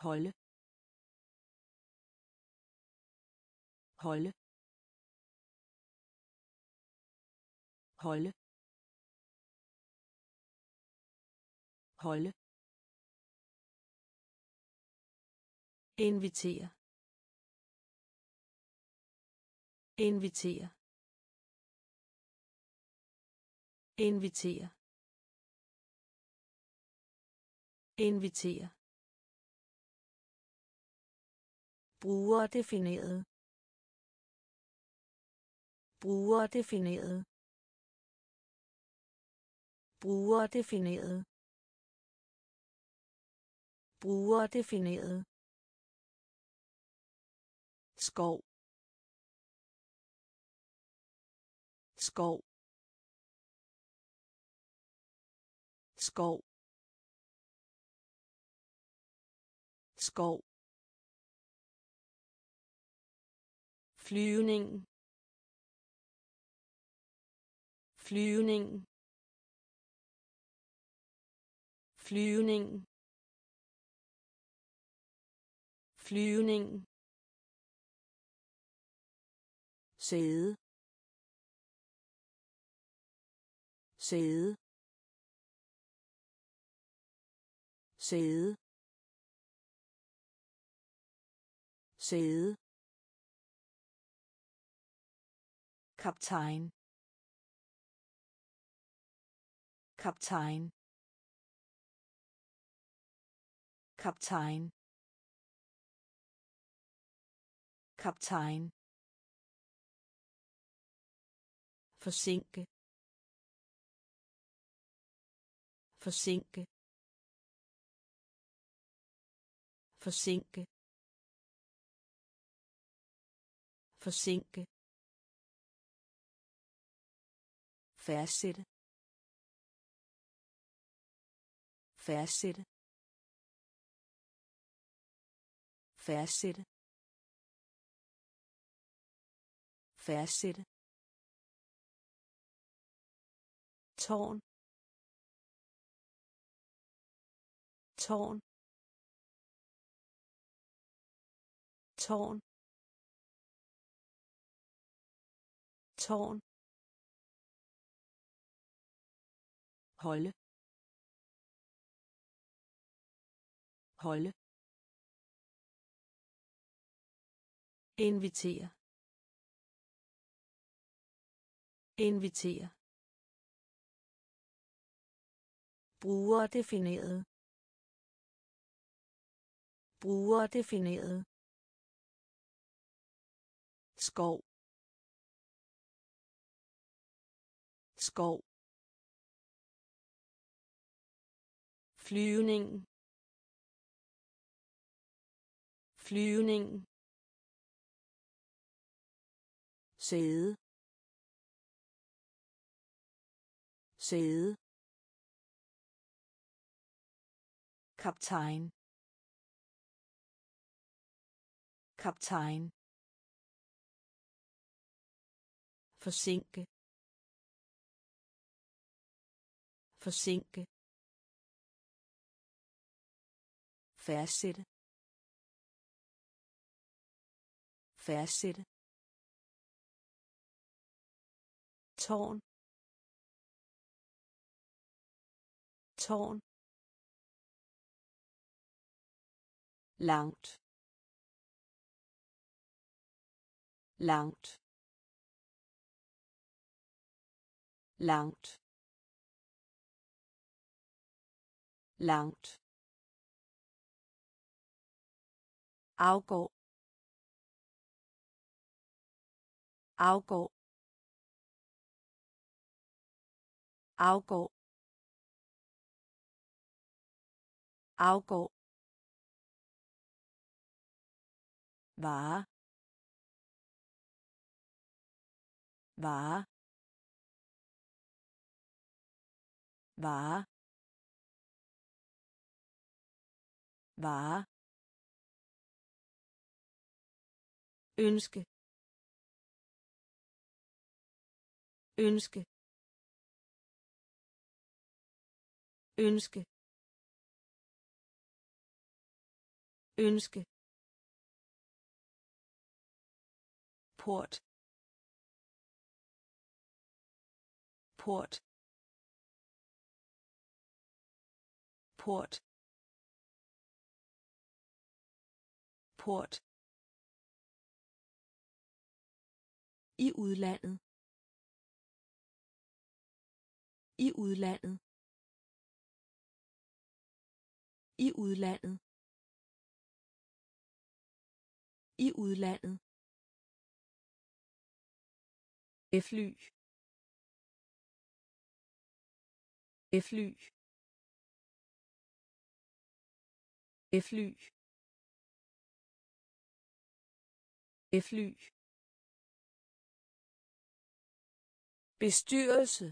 holde holde holde holde invitere invitere invitere invitere brugerdefineret brugerdefineret brugerdefineret brugerdefineret skov skov skov skov flyvning flyvning flyvning flyvning sæde sæde sæde sæde kaptajn kaptajn kaptajn kaptajn forsinke forsinke forsinke forsinke fastsætte fastsætte fastsætte fastsætte tårn tårn tårn tårn holde holde invitere invitere brugerdefineret brugerdefineret skov skov flyvning flyvning sæde sæde kaptajn kaptajn forsinke forsinke fastsætte fastsætte tårn tårn langt langt langt langt afgå afgå afgå afgå vare vare vare vare ønske ønske ønske ønske, port, port, port, port, i udlandet, i udlandet, i udlandet, i udlandet, fly, fly, fly, fly, bestyrelse,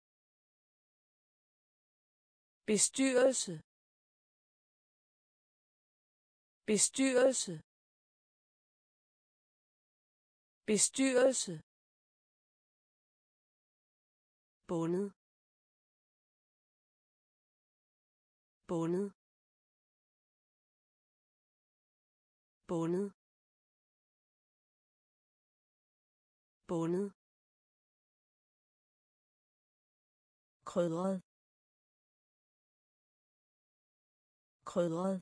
bestyrelse, bestyrelse, bestyrelse, bundet, bundet, bundet, bundet, krydret, krydret,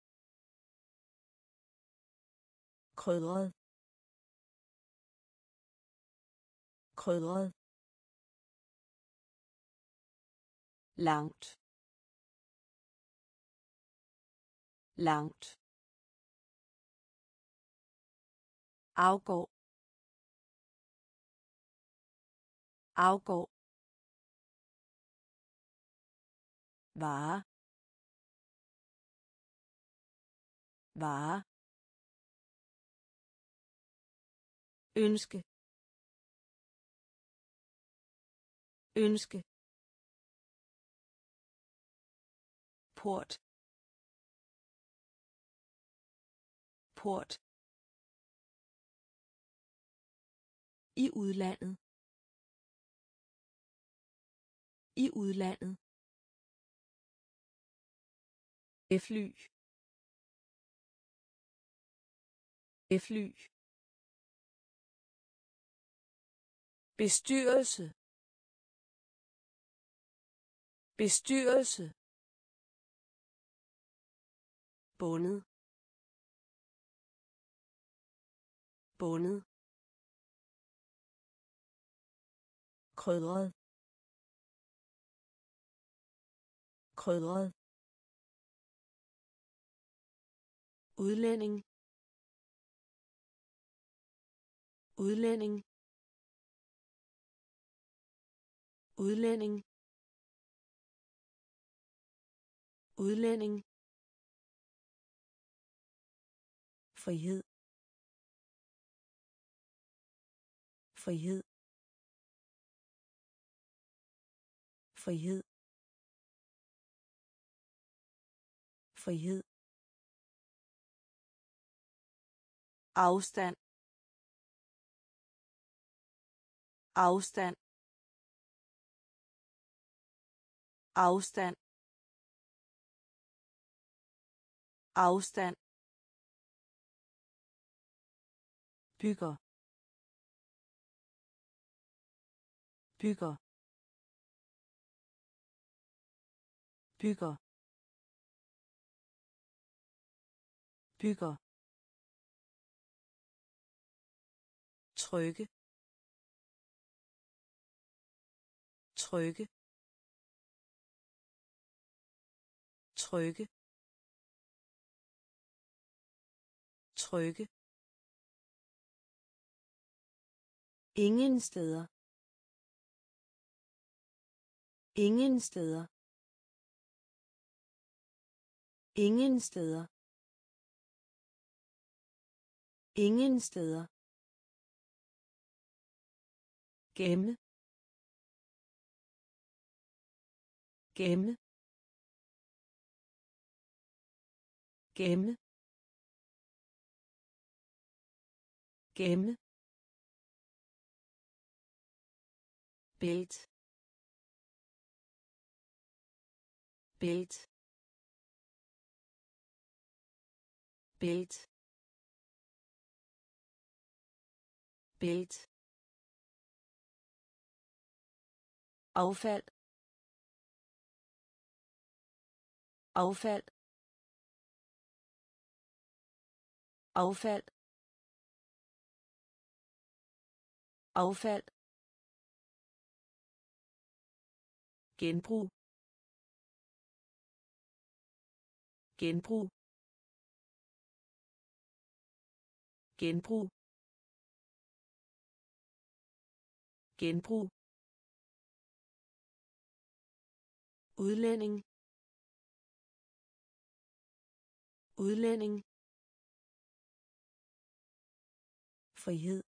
krydret, krydret, langt, langt, afgår, afgår, vare, vare, ønske, ønske, port, port, i udlandet, i udlandet, fly, fly, bestyrelse, bestyrelse, bundet, bundet, krydret, krydret, udlænding, udlænding, udlænding, udlænding, frihed, frihed, frihed, frihed, afstand, afstand, afstand, afstand, bygger, bygger, bygger, bygger, trykke, trykke, trykke, trykke, ingen steder, ingen steder, ingen steder, ingen steder, gemme, gemme, gemme, gemme, bælt, bælt, bælt, bælt, affald, affald, affald, affald, genbrug, genbrug, genbrug, genbrug, udlænding, udlænding, frihed,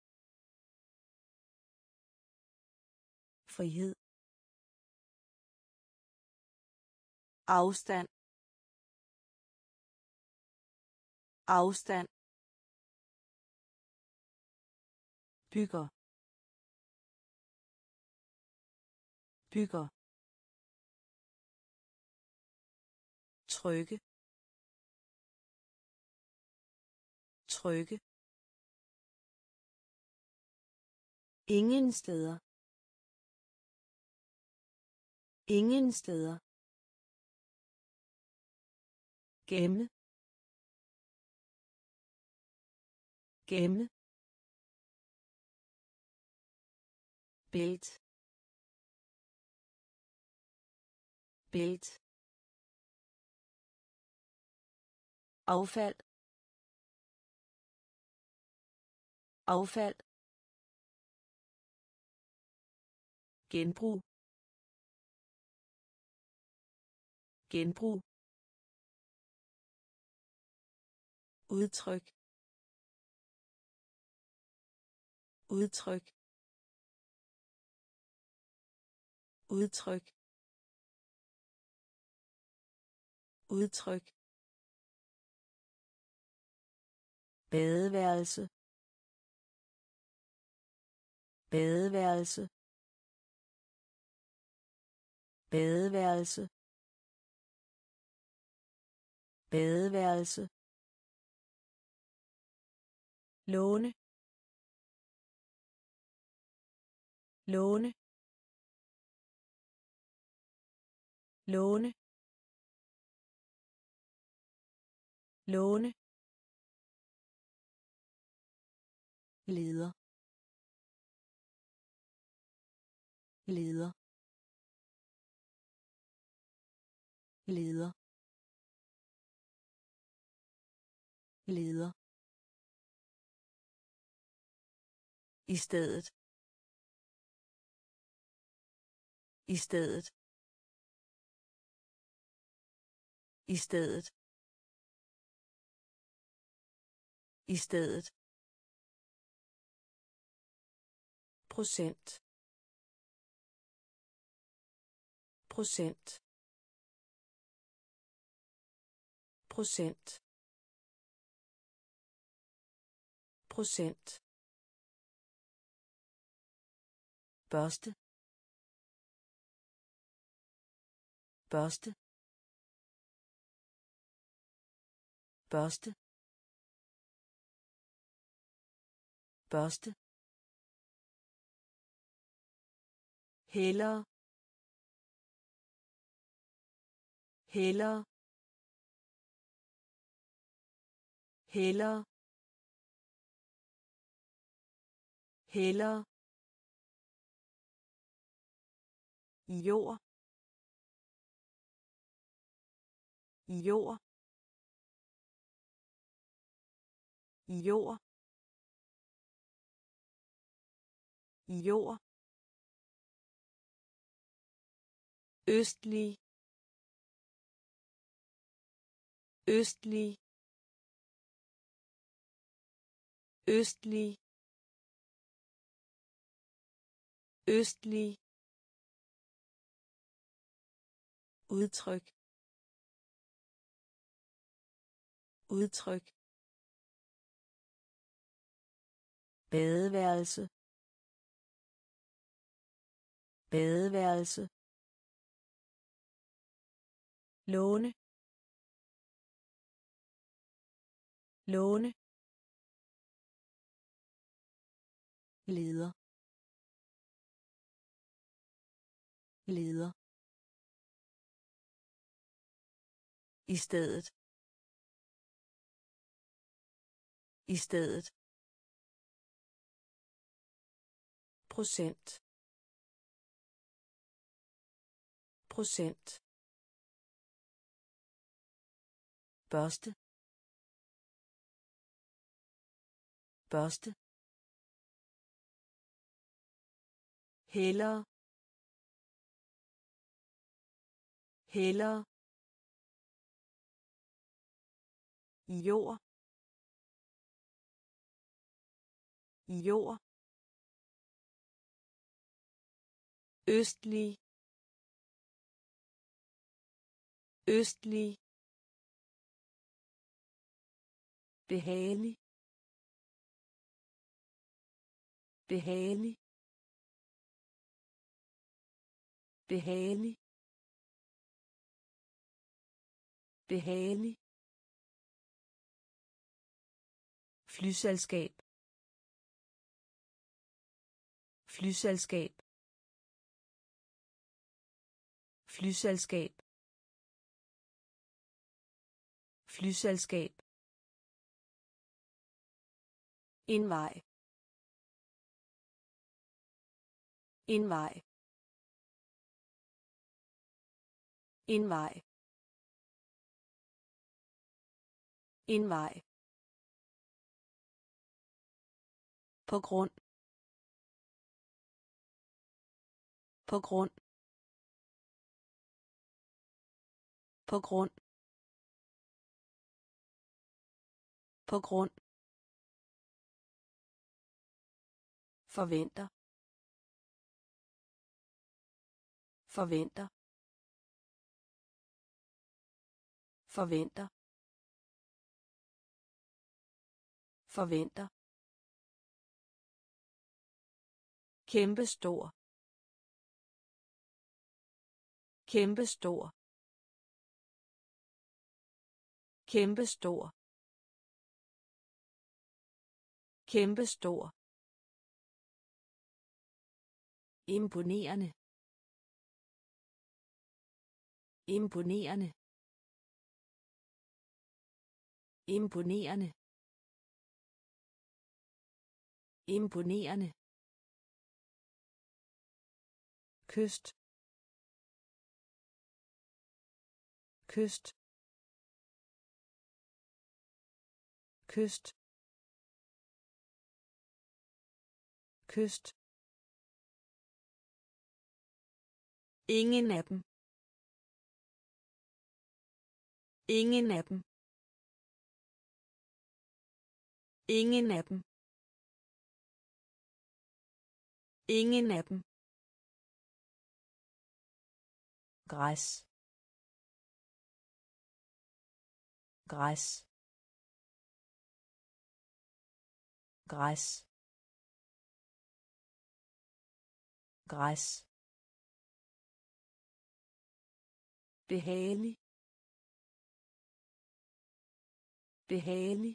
frihed, afstand, afstand, bygger, bygger, trykke, trykke, ingen steder, ingen steder, gemme, gemme, bælt, bælt, affald, affald, genbrug, genbrug, udtryk, udtryk, udtryk, udtryk, badeværelse, badeværelse, badeværelse, badeværelse, låne, låne, låne, låne, leder, leder, leder, leder, i stedet, i stedet, i stedet, i stedet, procent, procent, procent, procent, børste, børste, børste, børste, hellere, hellere, hellere, hellere, jord, jord, jord, jord, østlig, østlig, østlig, østlig, udtryk, udtryk, badeværelse, badeværelse, låne, låne, leder, leder, i stedet, i stedet, procent, procent, børste, børste, hellere, hellere, jord, jord, østlig, østlig, behagelig, behagelig, behagelig, behagelig, flyselskab, flyselskab, flyselskab, flyselskab, en vej, en vej, en vej, en vej, på grund, på grund, på grund, på grund, forventer, forventer, forventer, forventer, kæmpestor, kæmpestor, kæmpestor, kæmpestor, imponerende, imponerende, imponerende, imponerende, kyst, kyst, kyst, kyst, ingen af dem, ingen af dem, ingen af dem, ingen af dem, græs, græs, græs, græs, behagelig, behagelig,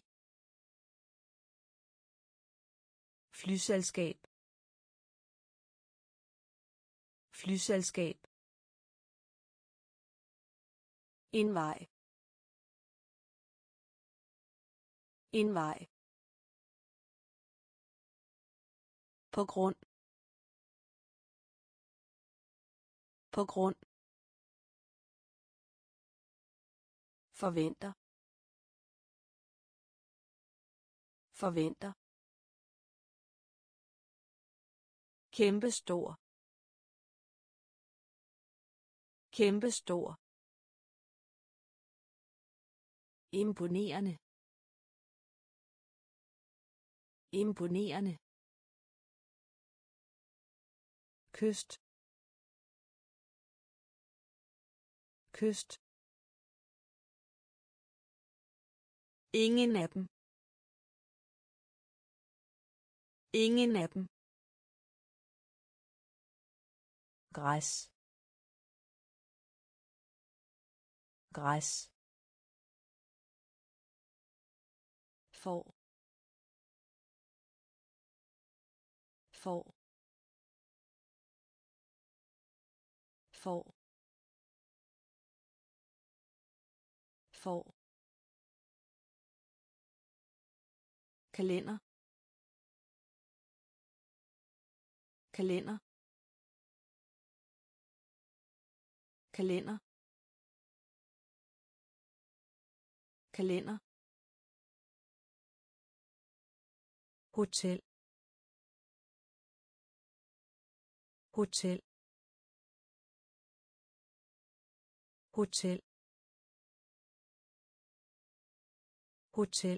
flyselskab, flyselskab, en vej, en vej, på grund, på grund, forventer, forventer, kæmpestor, kæmpestor, imponerende, imponerende, kyst, kyst, ingen af dem, ingen af dem, græs, græs, får får får får kalender kalender kalender kalender hotel hotel hotel hotel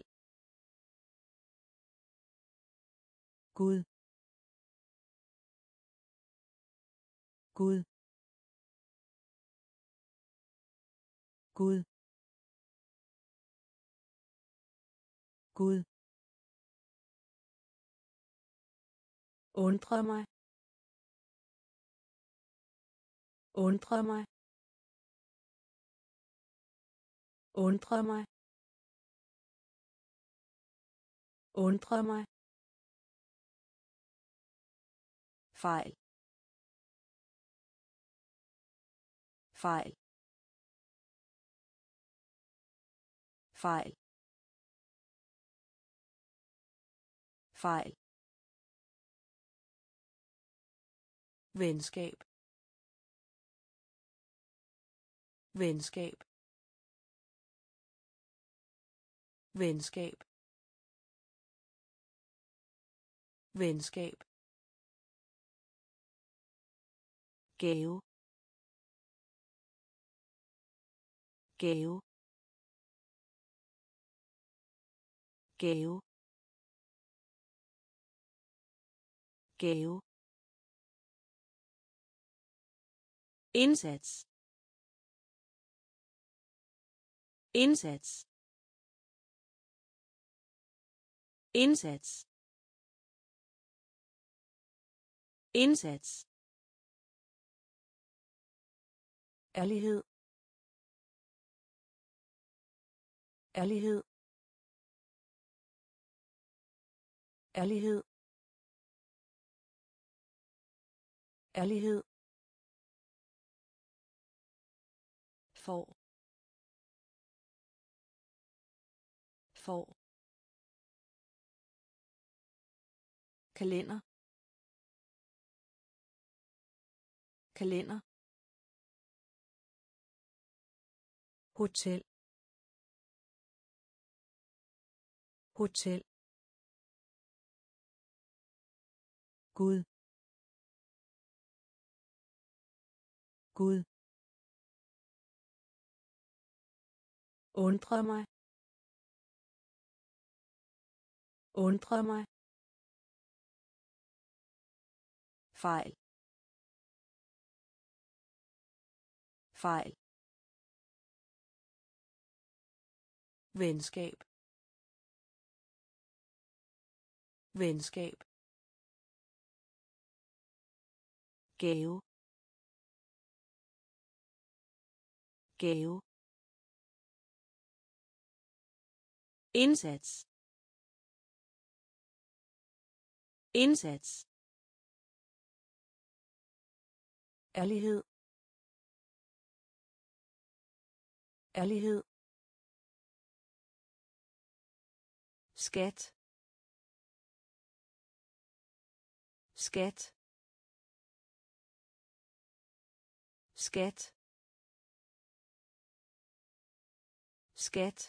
Gud Gud Gud Gud undre mig undre mig undre mig undre mig fejl fejl fejl fejl venskab venskab venskab venskab gave gave gave gave indsats indsats indsats indsats ærlighed ærlighed ærlighed ærlighed får får kalender kalender hotel hotel Gud Gud undre mig undre mig fejl fejl venskab venskab gave gave indsats indsats ærlighed ærlighed skat skat skat skat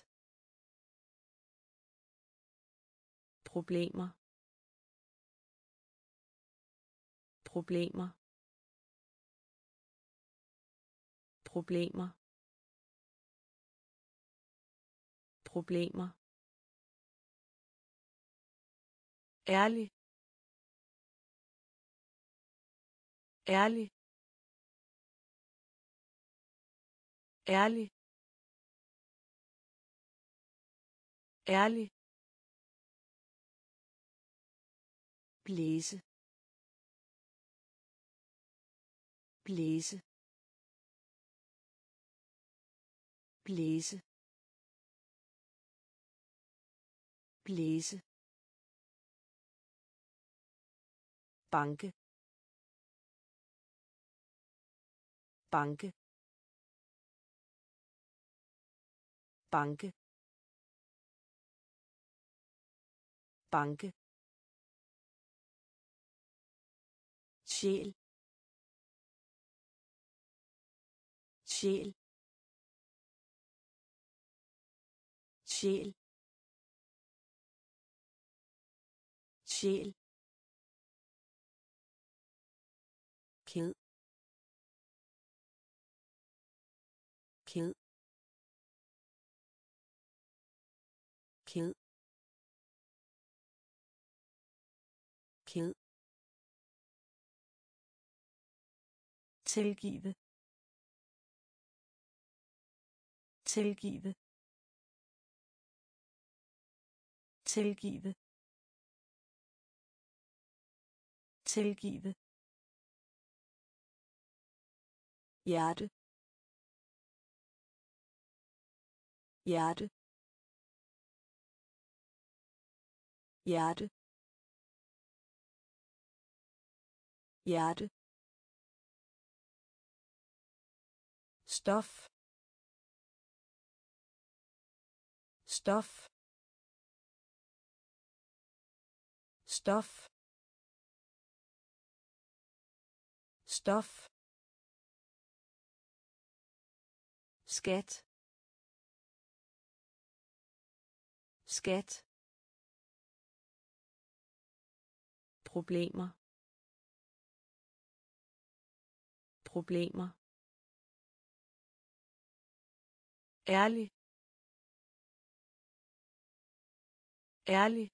problemer problemer problemer problemer ærlig ærlig ærlig ærlig blæse blæse blæse blæse, banke, banke, banke, banke, sjæl, sjæl, sjæl, sjæl, ked, ked, ked, ked, tilgive, tilgive, tilgive, tilgive, hjerte, hjerte, hjerte, hjerte, stof, stof, stof, stof, skat, skat, problemer, problemer, ærlig, ærlig,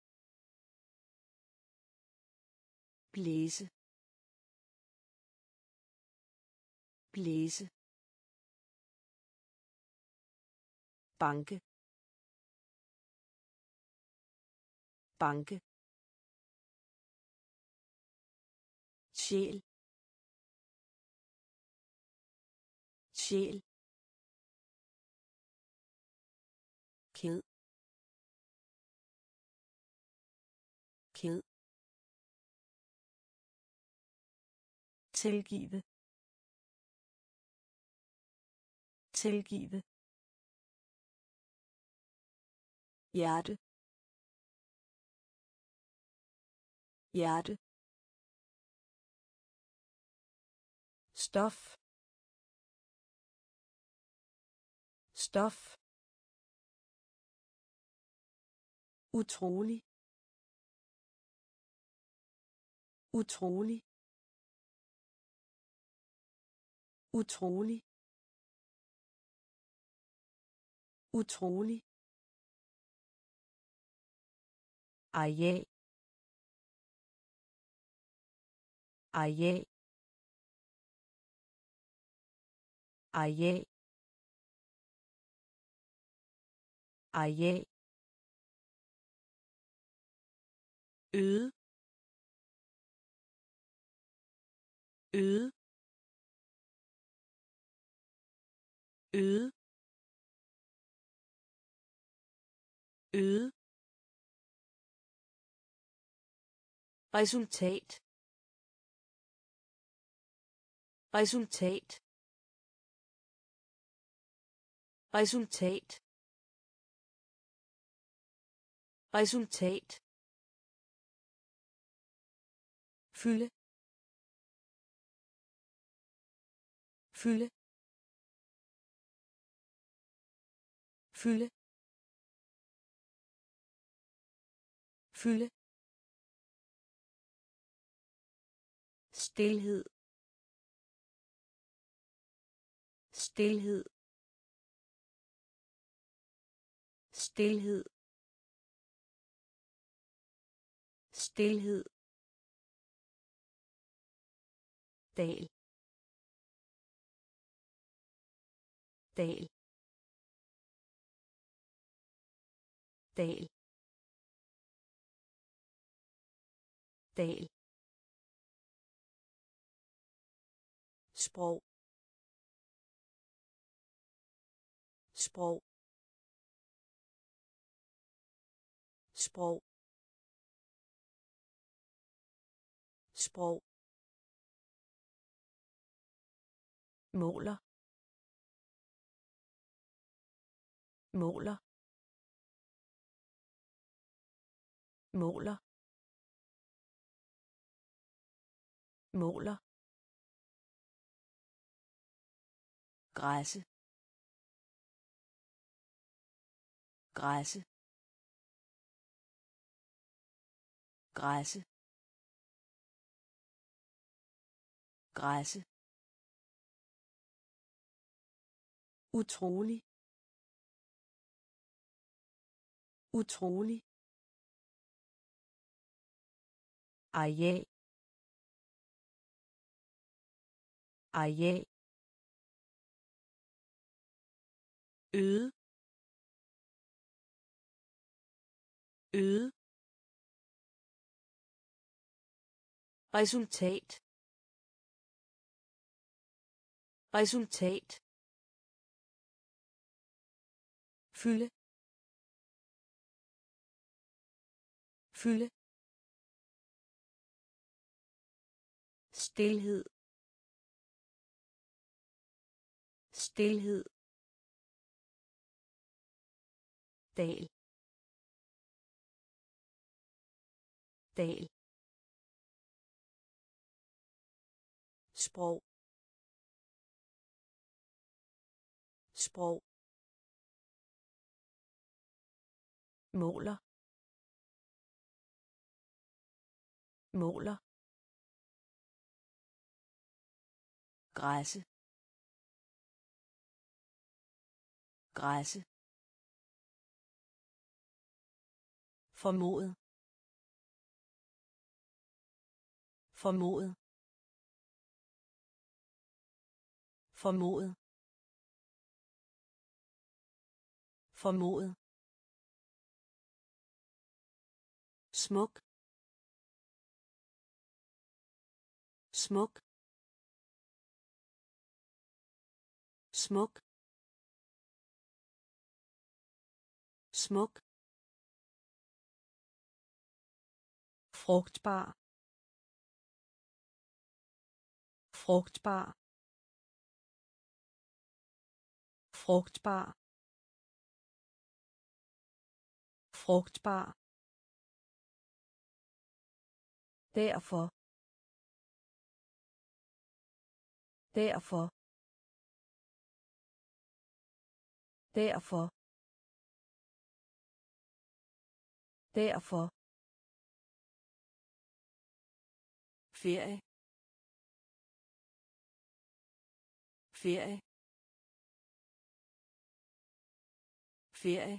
blæse, blæse, banke, banke, sjæl, sjæl, ked, ked, tilgive, tilgive, hjerte, hjerte, stof, stof, utrolig, utrolig, utrolig, utrolig, areal, areal, areal, areal, øde, øde, øde, øde, resultat, resultat, resultat, resultat, fylde, fylde, fylde, fylde, stilhed, stilhed, stilhed, stilhed, dal, dal, dal, dal, sprog, sprog, sprog, sprog, måler, måler, måler, måler, græsse, græsse, græsse, græsse, utrolig, utrolig, areal, areal, øde, øde, resultat, resultat, fylde, fylde, stilhed, stilhed, dal, dal, sprog, sprog, måler, måler, græsse, græsse, formodet, formodet, formodet, formodet, smuk, smuk, smuk, smuk, frugtbar, frugtbar, frugtbar, frugtbar, derfor, derfor, derfor, derfor, ferie, ferie, ferie,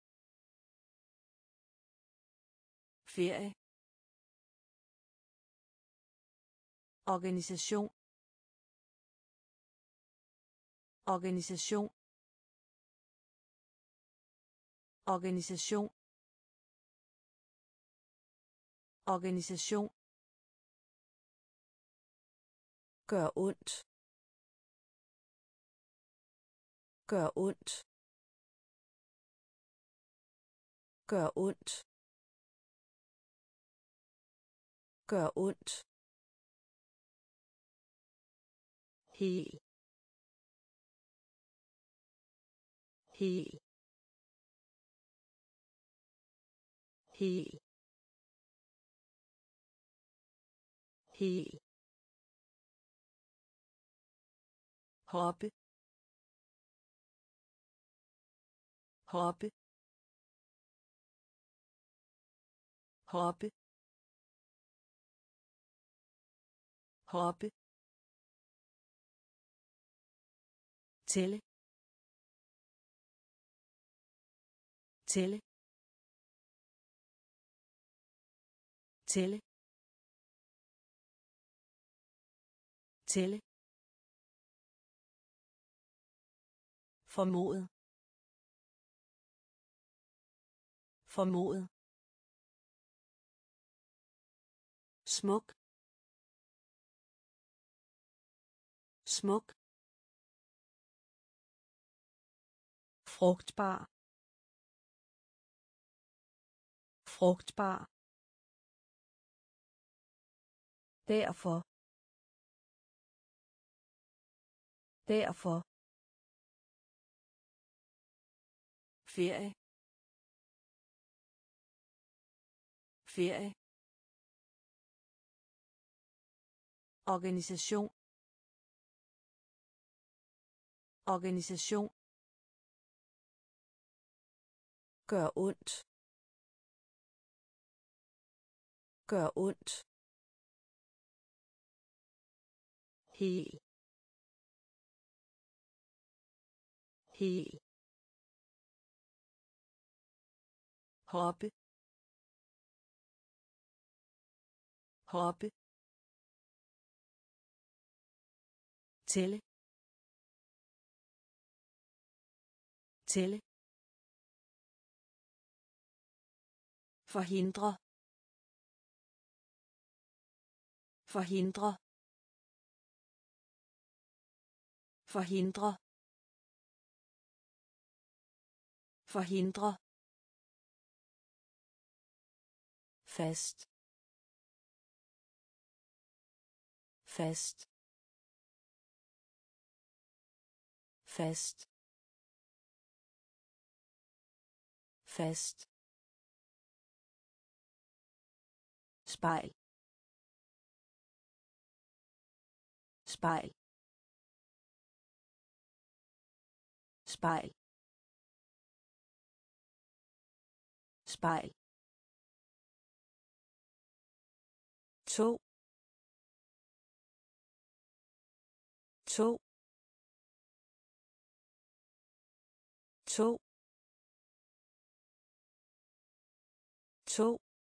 ferie, organisation, organisation, organisation, organisation, gør ondt, gør ondt, gør ondt, gør ondt, hel, hel, hel, hel, hoppe, hoppe, hoppe, hoppe, tælle, tælle, tælle, tælle, formodet, formodet, smuk, smuk, frugtbar, frugtbar, derfor, derfor, ferie, ferie, organisation, organisation, gør ondt, gør ondt, hel, hel, hoppe, hoppe, tælle, tælle, forhindre, forhindre, forhindre, forhindre, fast, fast, fast, fast, spejl, spejl, spejl, spejl, to, to, to, to,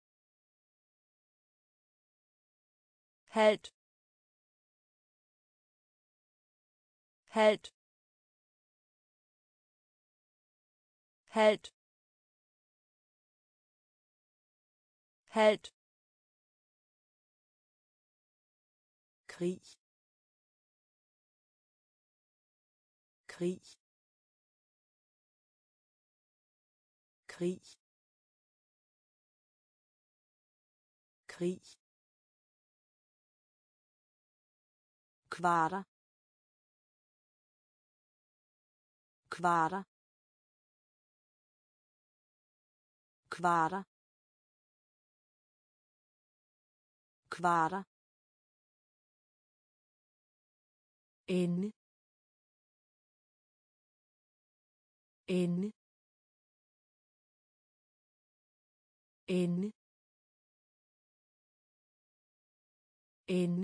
halvt, halvt, halvt, halvt, krig, krig, krig, krig, kvarter, kvarter, kvarter, kvarter, ende, ende, ende, ende,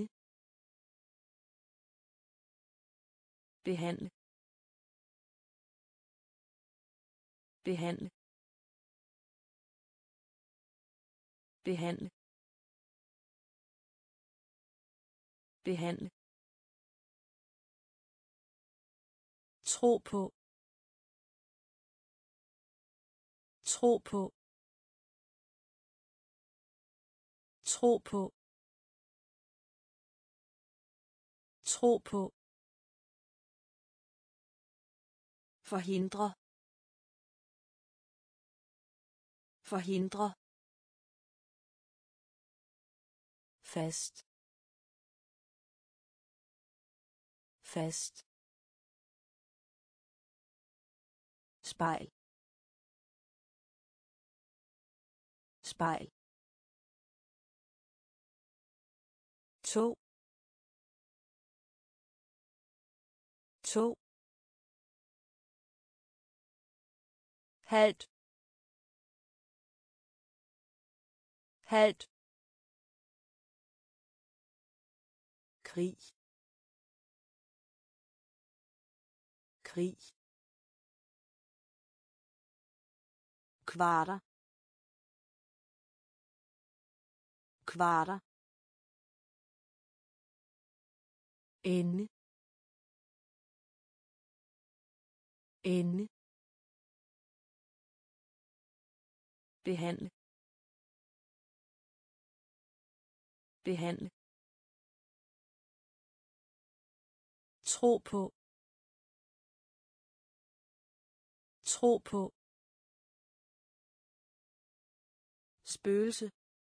behandle, behandle, behandle, behandle, tro på, tro på, tro på, tro på, forhindre, forhindre, fast, fast, spejl, spejl, to, to, halvt, halvt, krig, krig, kvarter, kvarter, ende, ende, behandle, behandle, tro på, tro på, spøgelse,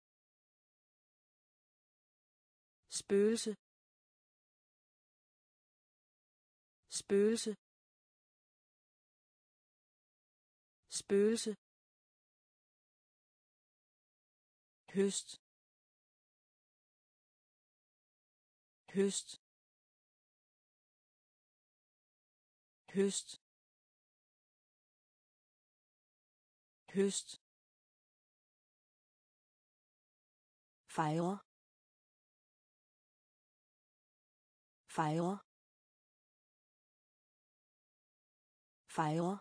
spøgelse, spøgelse, spøgelse, høst, høst, høst, høst, fejre, fejre, fejre,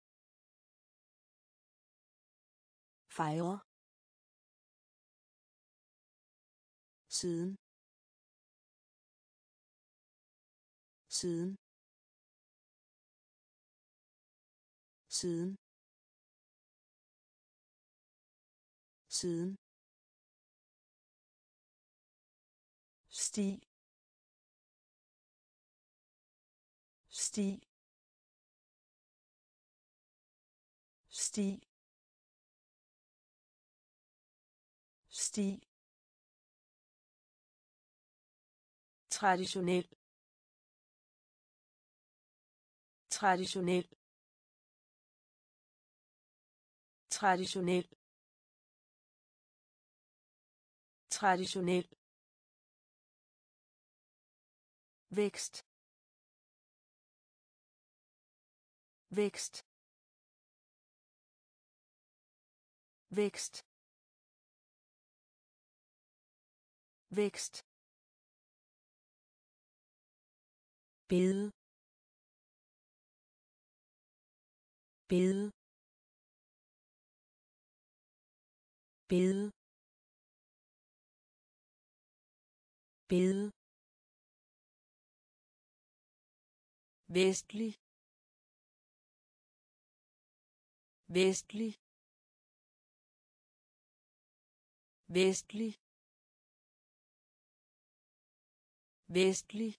fejre, siden, siden, siden, siden, sti, sti, sti, sti, traditionel, traditionel, traditionel, traditionel, vækst, vækst, vækst, vækst, bede, bede, bede, bede, vestlig, vestlig, vestlig, vestlig,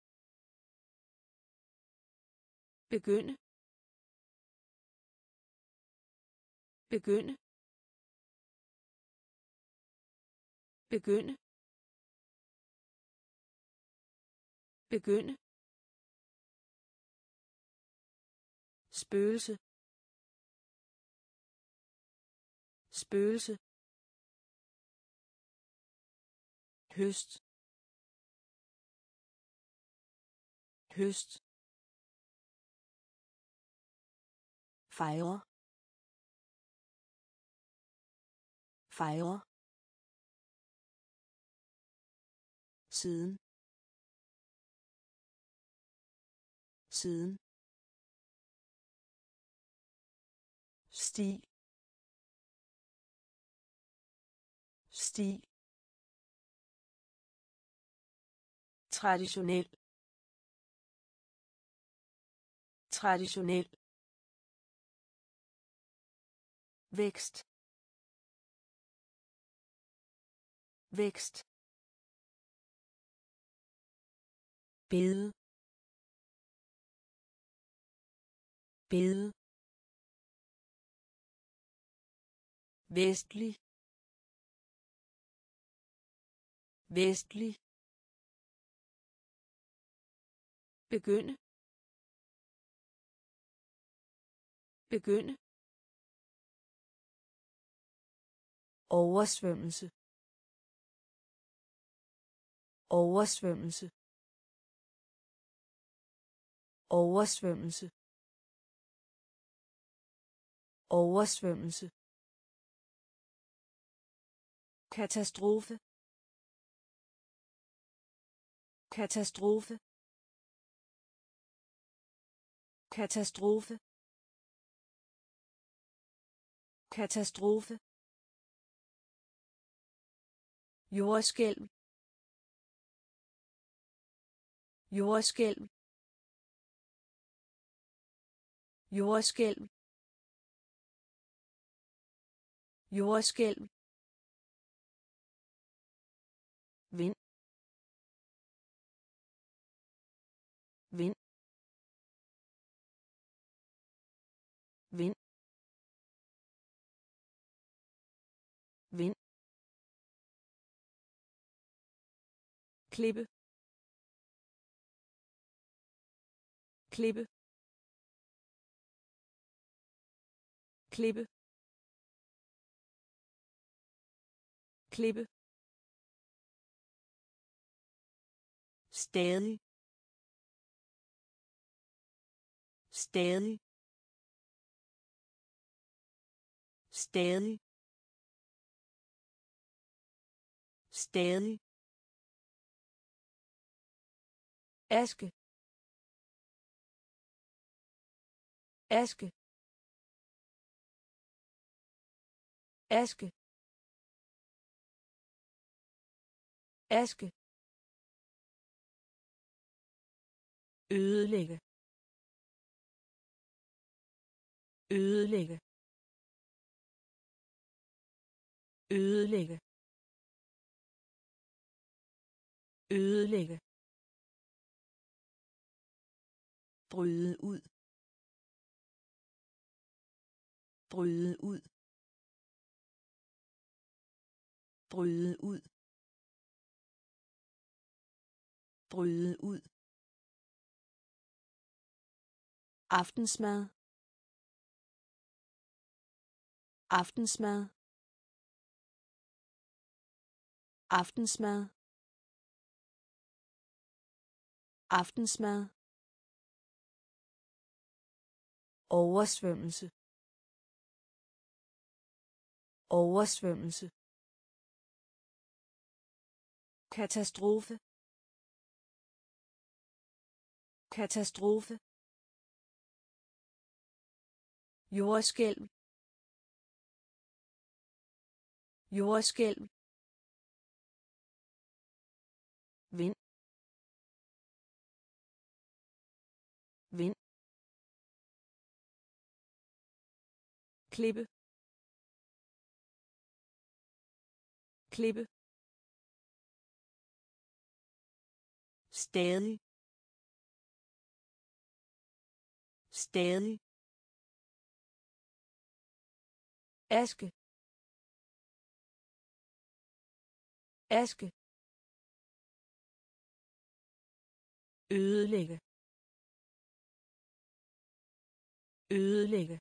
begynde, begynde, begynde, begynde, spøgelse, spøgelse, høst, høst, fejre, fejre, siden, siden, sti, sti, traditionel, traditionel, vækst, vækst, bede, bede, vestlig, vestlig, begynde, begynde, oversvømmelse, oversvømmelse, oversvømmelse, oversvømmelse, katastrofe, katastrofe, katastrofe, katastrofe, jordskælv, jordskælv, jordskælv, jordskælv, vind, vind, vind, vind, klippe, klippe, klippe, klippe, stadig, stadig, stadig, stadig, aske, aske, aske, aske, ødelægge, ødelægge, ødelægge, ødelægge, bryde ud, bryde ud, bryde ud, bryde ud, aftensmad, aftensmad, aftensmad, aftensmad, oversvømmelse, oversvømmelse, katastrofe, katastrofe, jordskælv, jordskælv, vind, vind, klippe, klippe, stadig, stadig, aske, aske, ødelægge, ødelægge,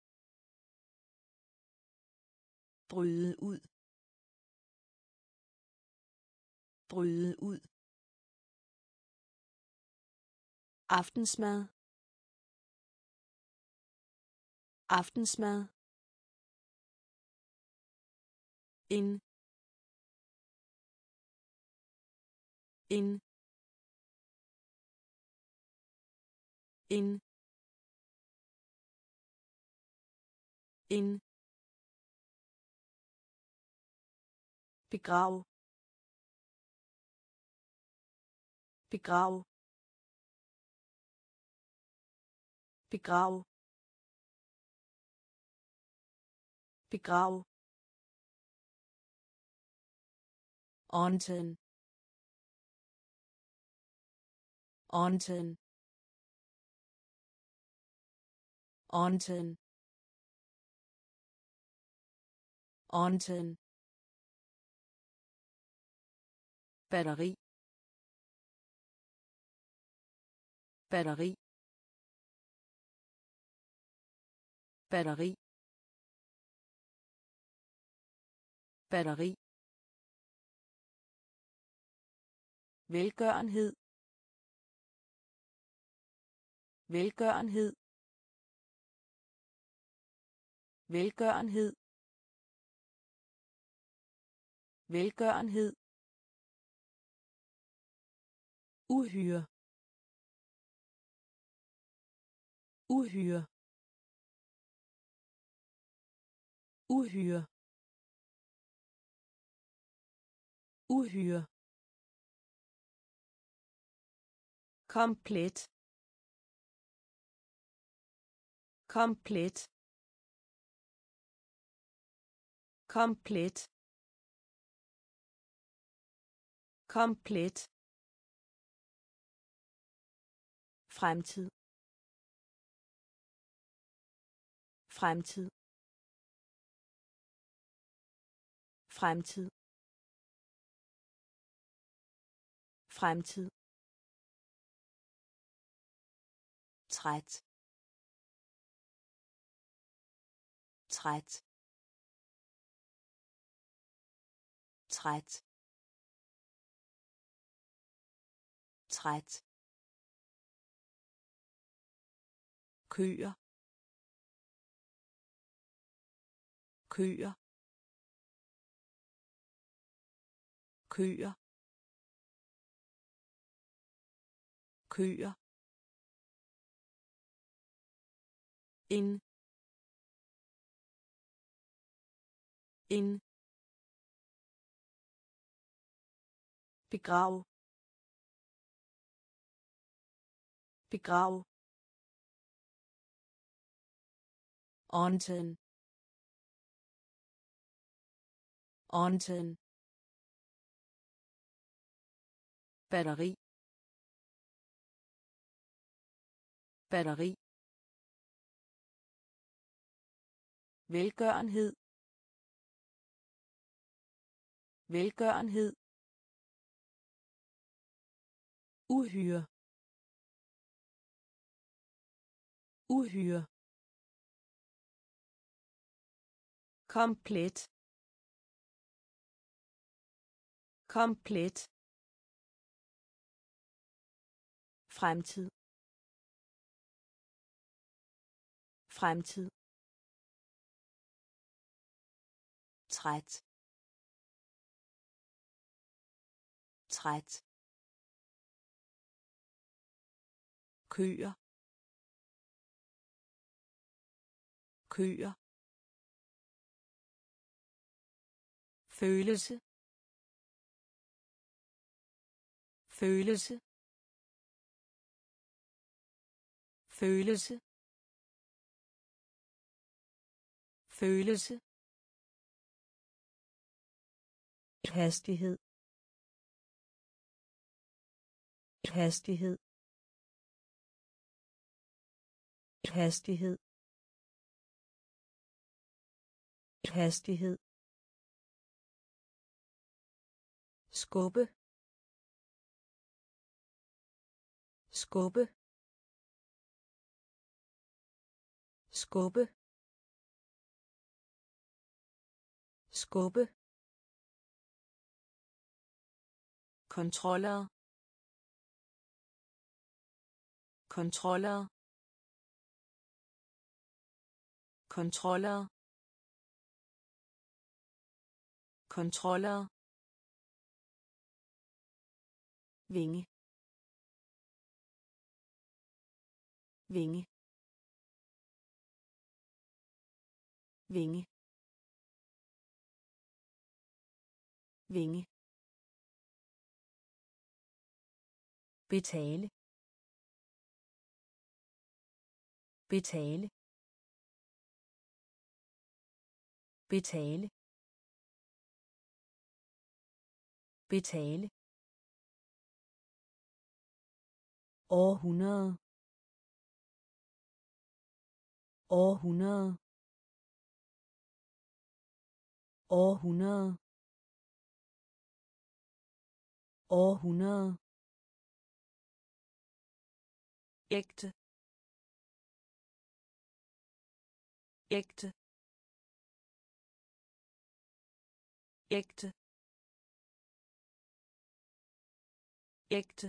bryde ud, bryde ud, aftensmad, aftensmad, en, en, en, en, begrav, begrav, begrav, begrav, Onten, Onten, Onten, Onten, batteri, batteri, batteri, batteri, velgørenhed, velgørenhed, velgørenhed, velgørenhed, uhyre, uhyre, uhyre, uhyre, komplet, komplet, komplet, komplet, fremtid, fremtid, Fremtid. Fremtid. Træt. Træt. Træt. Træt. Køer. Køer. Køer. Køer. En. En. Begrav. Begrav. Antenne. Antenne. Batteri. Batteri. Velgørenhed. Velgørenhed. Uhyre. Uhyre. Komplet. Komplet. Fremtid. Fremtid. Træt. Træt. Køer. Køer. Følelse. Følelse. Følelse. Følelse. Hastighed. Hastighed. Hastighed. Hastighed. Skubbe. Skubbe. Skubbe. Skubbe. Kontroller. Kontroller. Kontroller. Kontroller. Vinge. Vinge. Vinge. Vinge. Betale. Betale. Betale. Betale. Århundrede. Århundrede. Århundrede. Århundrede. Ægte. Ægte. Ægte. Ægte.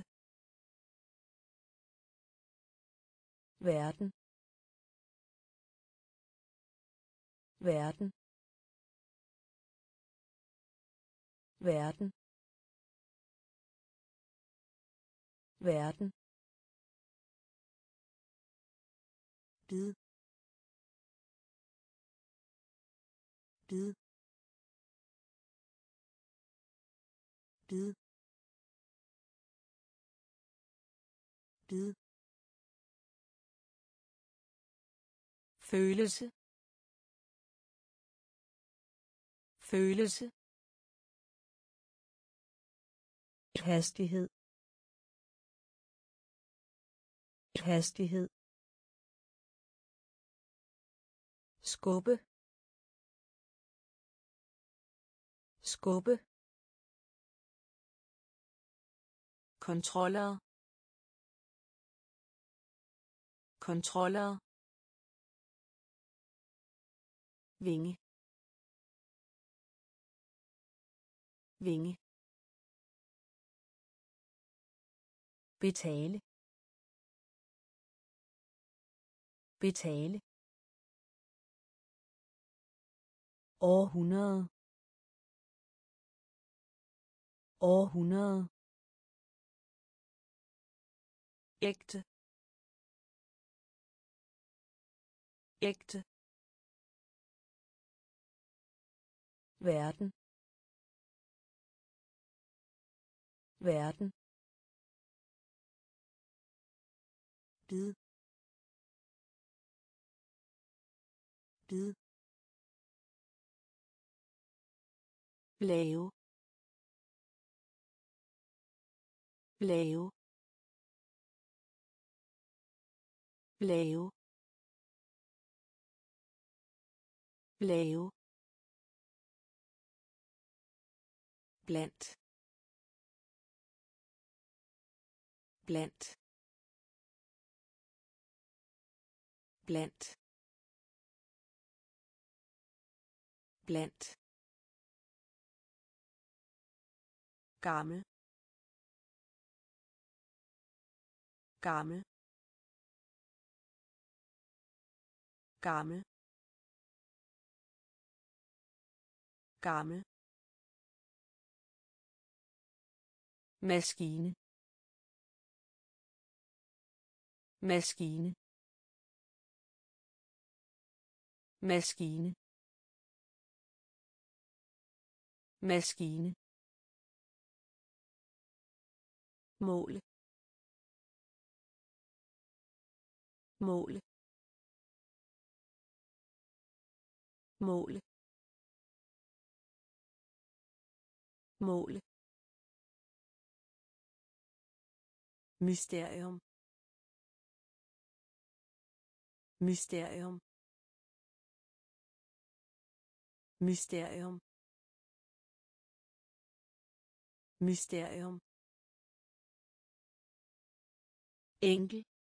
Verden. Verden. Verden. Verden. Bid. Bid. Bid. Bid. Følelse. Følelse. Hastighed. Hastighed. Skubbe. skubbe, kontroller, kontroller, vinge, vinge, betale, betale, århundrede, århundrede, ægte, ægte, verden, verden, bid, bid, lave, lave, lave, lave, blandt, blandt, blandt, blandt, gammel, gammel, gammel, gammel, maskine, maskine, maskine, maskine, måle, måle, måle, måle, mysterium, mysterium, mysterium, mysterium, enkel,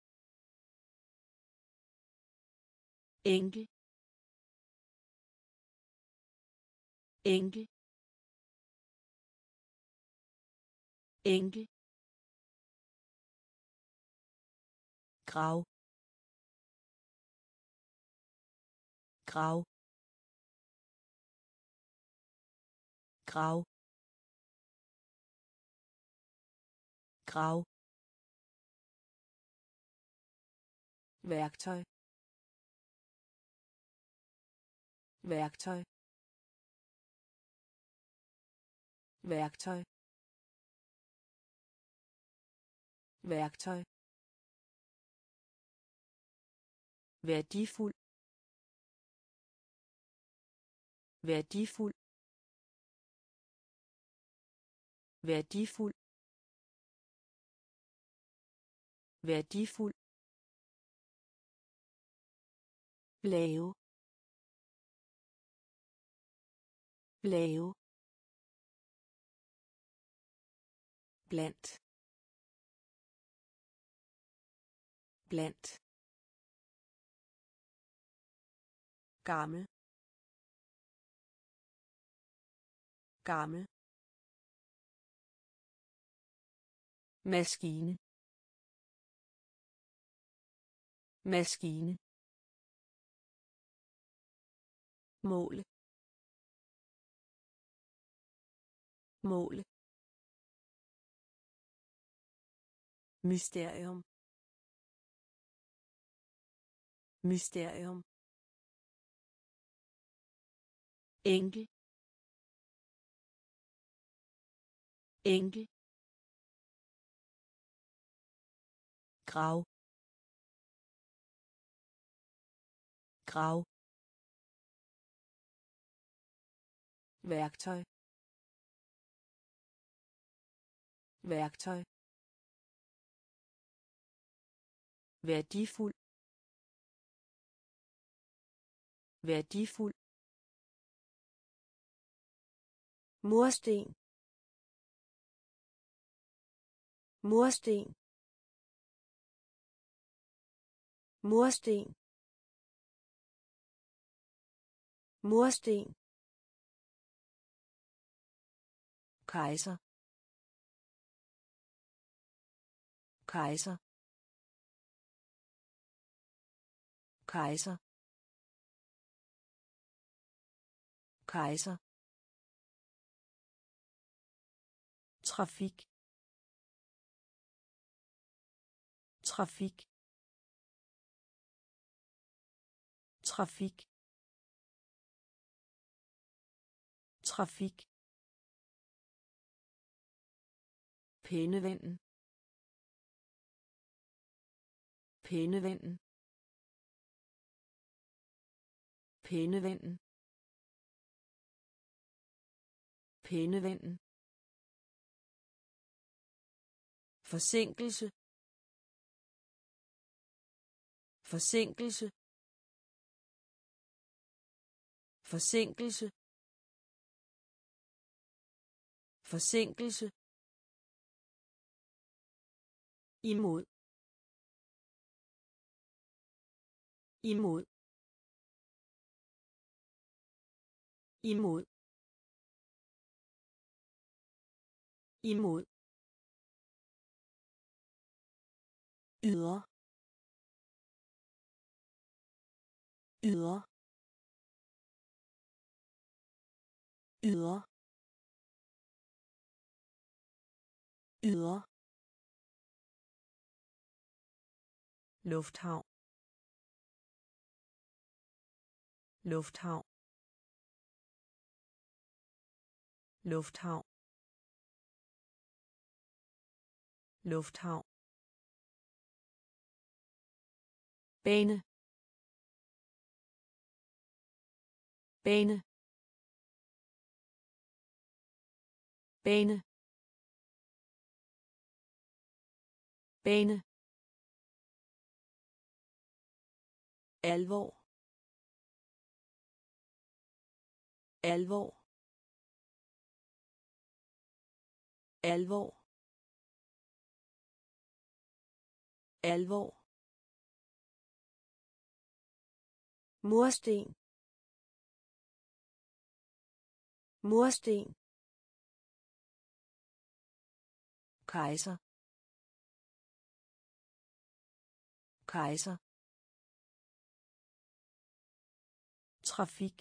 enkel, enkel, enkel, grav, grav, grav, grav, værktøj, værktøj, værktøj, værktøj, værdifuld, værdifuld, værdifuld, værdifuld, lave, lave, blandt, blandt, gammel, gammel, maskine, maskine, måle, måle, mysterium, mysterium, enkel, enkel, grav, grav, værktøj, værktøj, værdifuld, værdifuld, mursten, mursten, mursten, mursten, kejser, kejser, kejser, kejser, trafik, trafik, trafik, trafik, pennevennen, pennevennen, pennevennen, pennevennen, forsinkelse, forsinkelse, forsinkelse, forsinkelse, imod, imod, imod, imod, ydre, ydre, ydre, ydre, lufthavn, lufthavn, lufthavn, lufthavn, bane, bane, bane, bane, alvor, alvor, alvor, alvor, mursten, mursten, kejser, kejser, trafik,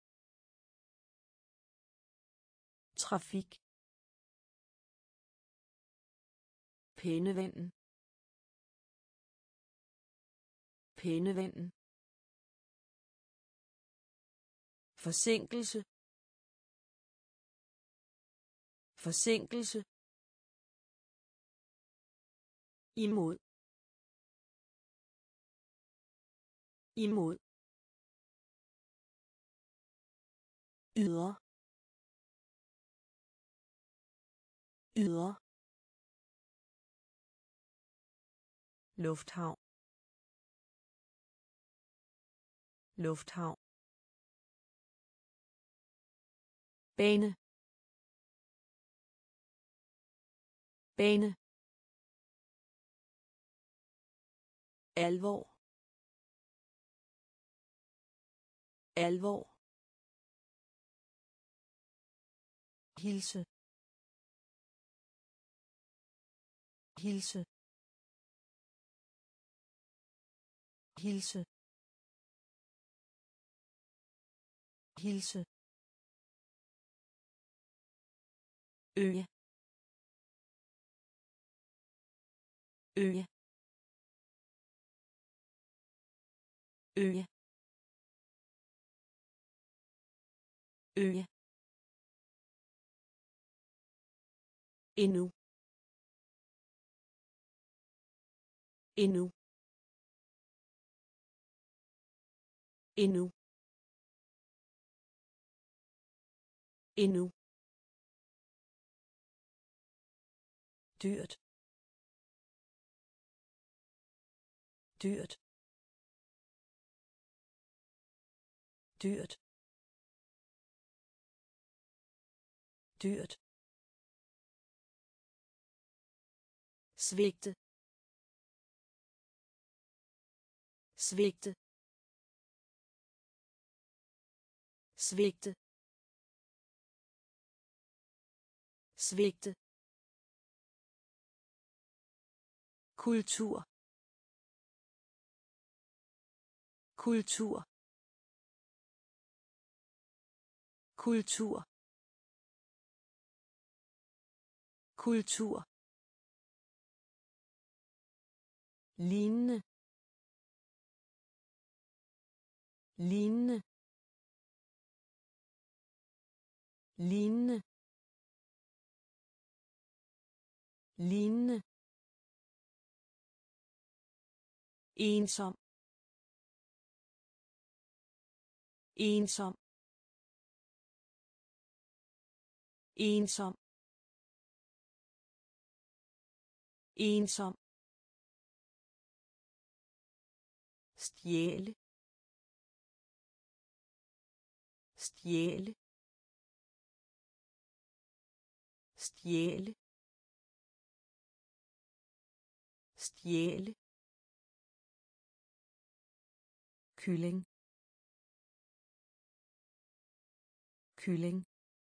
trafik, pennevennen, pennevennen, forsinkelse, forsinkelse, imod, imod, ydre, ydre, lufthavn, lufthavn, bane, bane, alvor, alvor, hilse, hilse, hilse, hilse, øje, øje, øje, øje, endnu, endnu, endnu, endnu, dyrt, dyrt, dyrt, dyrt, svigte, svigte, svigte, svigte, kultur, kultur, kultur, kultur, lignende, lignende, lignende, lignende, ensom, ensom, ensom, ensom, stjæle, stjæle, stjæle, stjæle, kylling, kylling,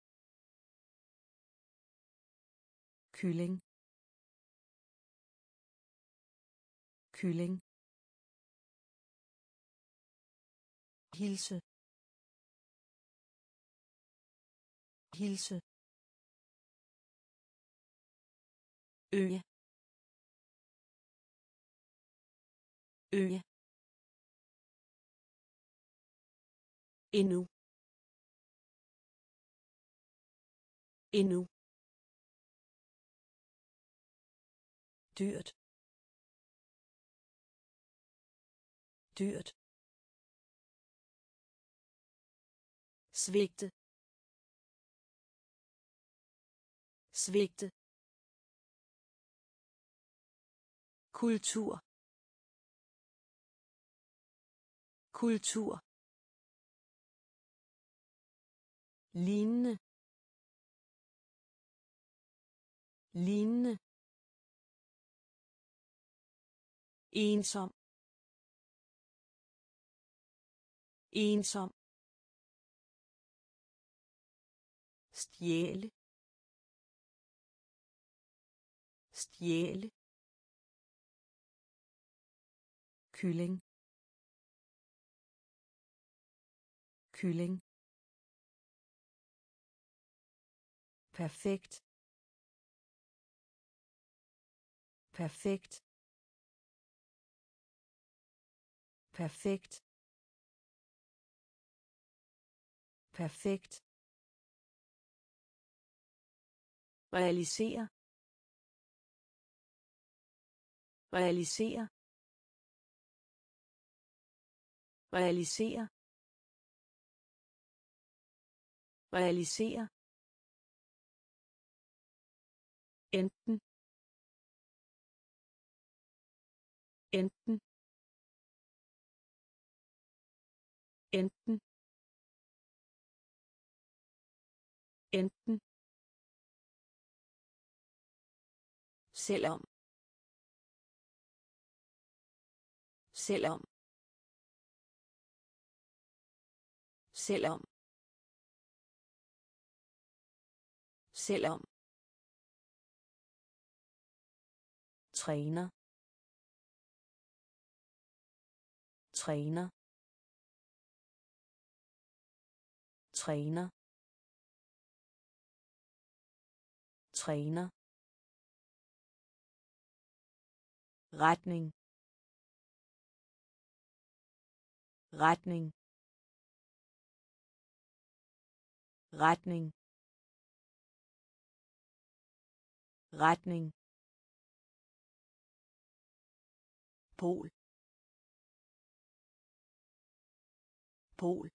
kylling, kylling, hilse, hilse, øje, øje, endnu, endnu, dyrt, dyrt, svigte, svigte, kultur, kultur, lignende, lignende, ensom, ensom, stjæle, stjæle, kylling, kylling, perfekt, perfekt, perfekt, perfekt, realisere, realisere, realisere, realisere, enten, enten, enten, enten, selvom, selvom, selvom, selvom, træner, træner, træner, træner, retning, retning, retning, retning, pol, pol,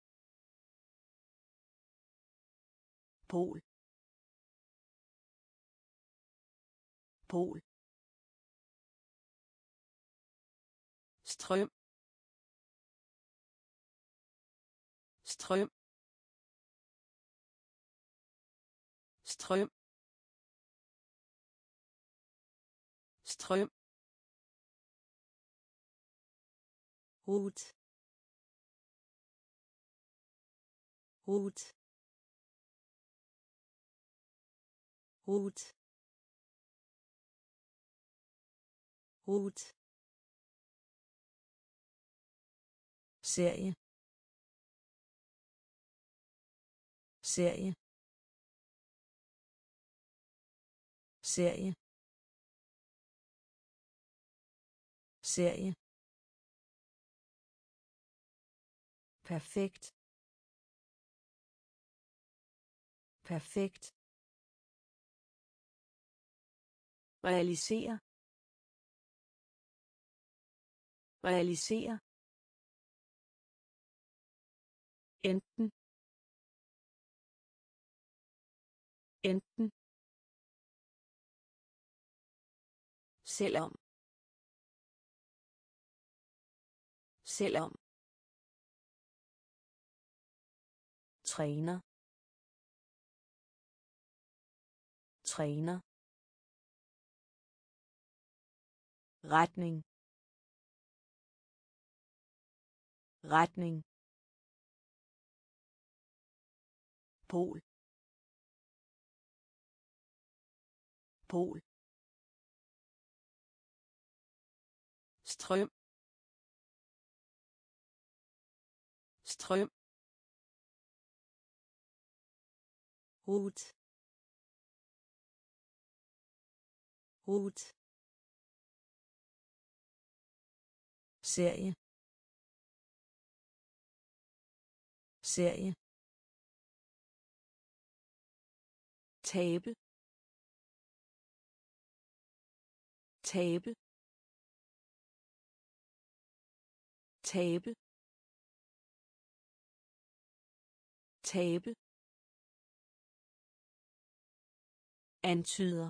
pol, pol, strøm, strøm, strøm strøm rut rut rut rut serie serie serie serie perfekt perfekt realisere realisere enten enten selvom selvom træner træner retning retning pol pol strøm strøm rut rut serie serie tabe tabe tabe tabe antyder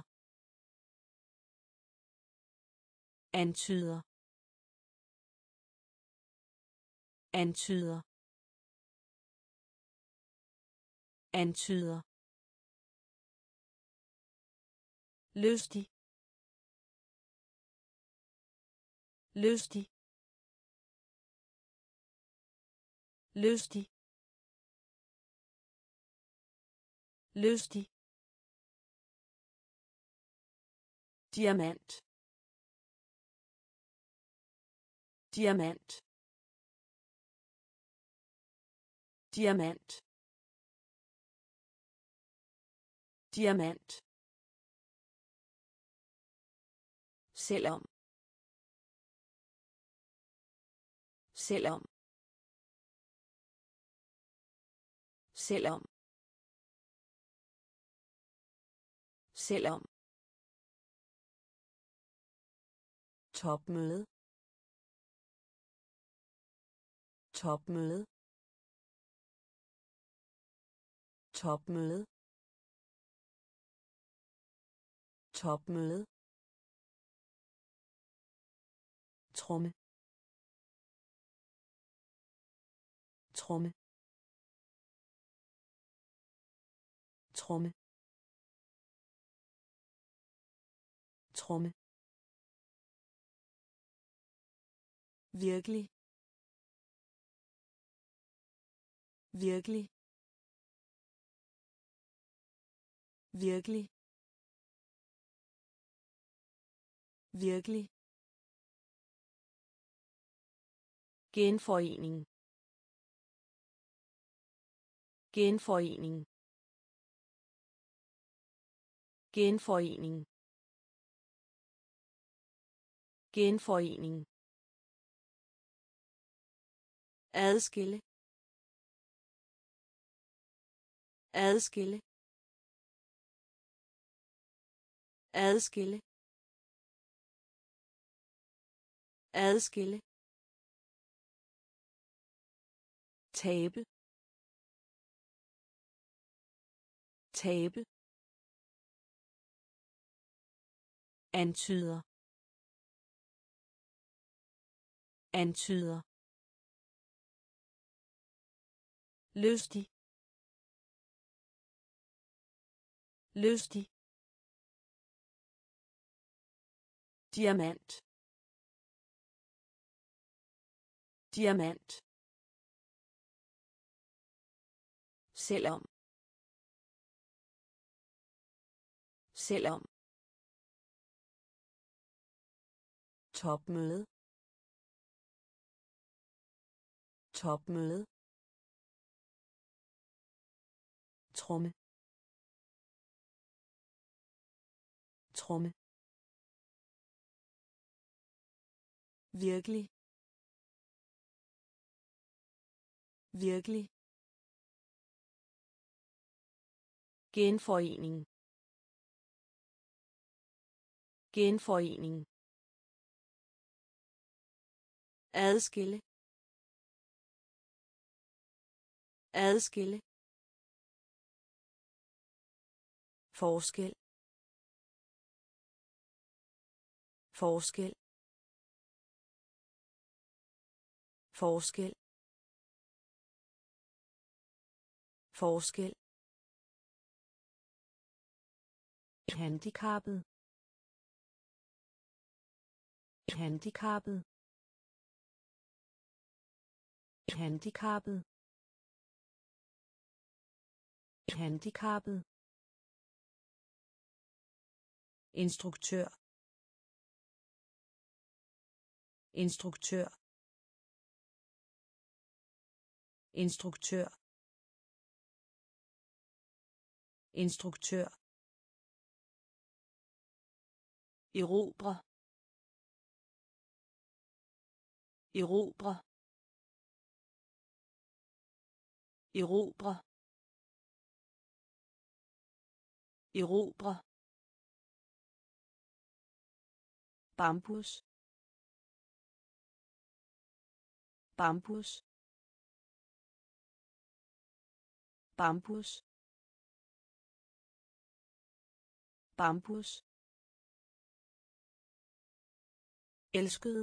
antyder antyder antyder lystig lystig lystig lystig diamant diamant diamant diamant selvom selvom selvom selvom topmøde topmøde topmøde topmøde tromme tromme tromme tromme virkelig virkelig virkelig virkelig genforening genforening genforening genforening adskille adskille adskille adskille tabe tabe antyder antyder lystig lystig, diamant, diamant, selvom, selvom, topmøde, topmøde, tromme, tromme, virkelig, virkelig, genforening, genforening, adskille, adskille, forskel, forskel, forskel, forskel, handicappet, handicappet, handicappet, handicappet, instruktør, instruktør, instruktør, instruktør, erobre, erobre, erobre, erobre, bambus, bambus, bambus, bambus, elskede,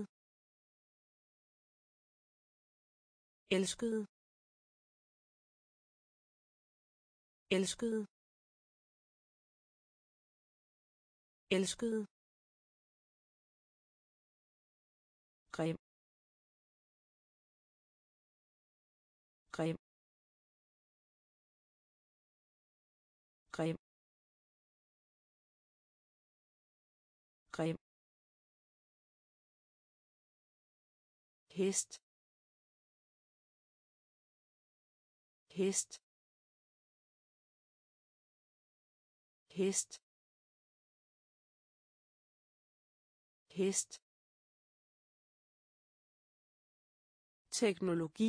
elskede, elskede, elskede, grim, grim, grim, grim, hest, hest, hest, hest, teknologi,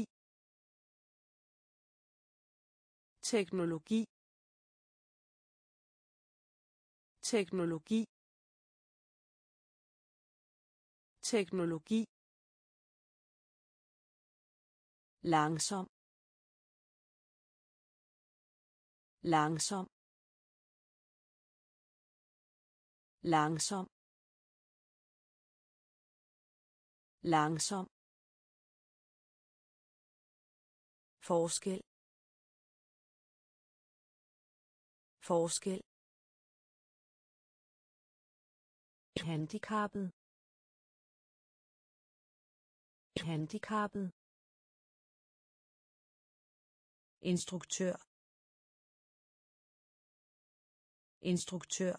teknologi, teknologi, teknologi, langsom, langsom, langsom, langsom, forskel, forskel, handicappet, handicappet, instruktør, instruktør,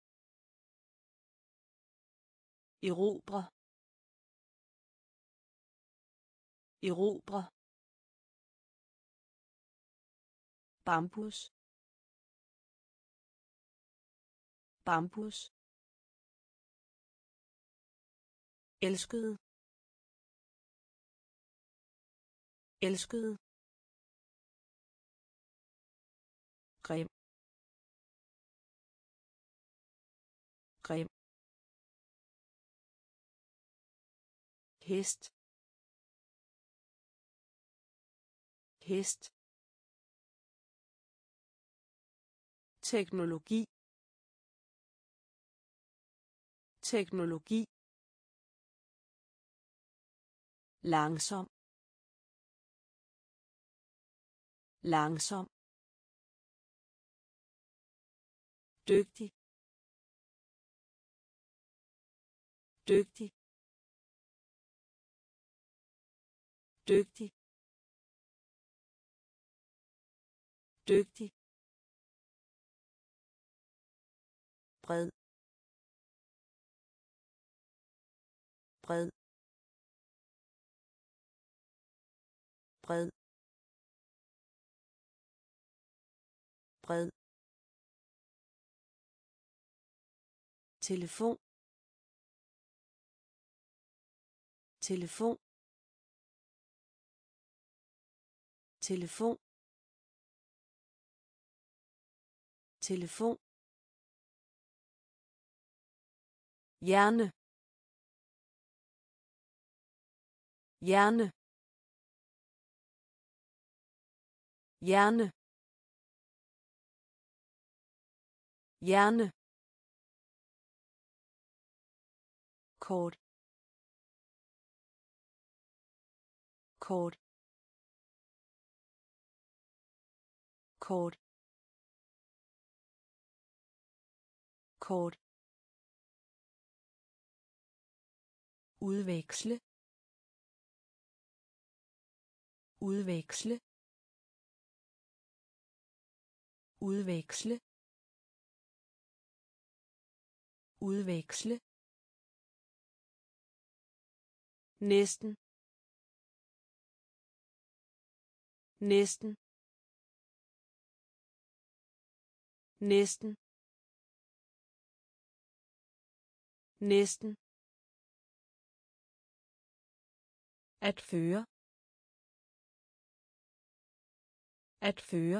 erobre, erobre, bambus, bambus, elskede, elskede, grim, grim, hest, hest, teknologi, teknologi, langsom, langsom, dygtig, dygtig, dygtig, dygtig, bred, bred, bred, bred, telefon, telefon, telefon, telefon, hjerne, hjerne, hjerne, hjerne, kort, kort, kort, kort, udveksle, udveksle, udveksle, udveksle, næsten, næsten, næsten, næsten, at føre, at føre,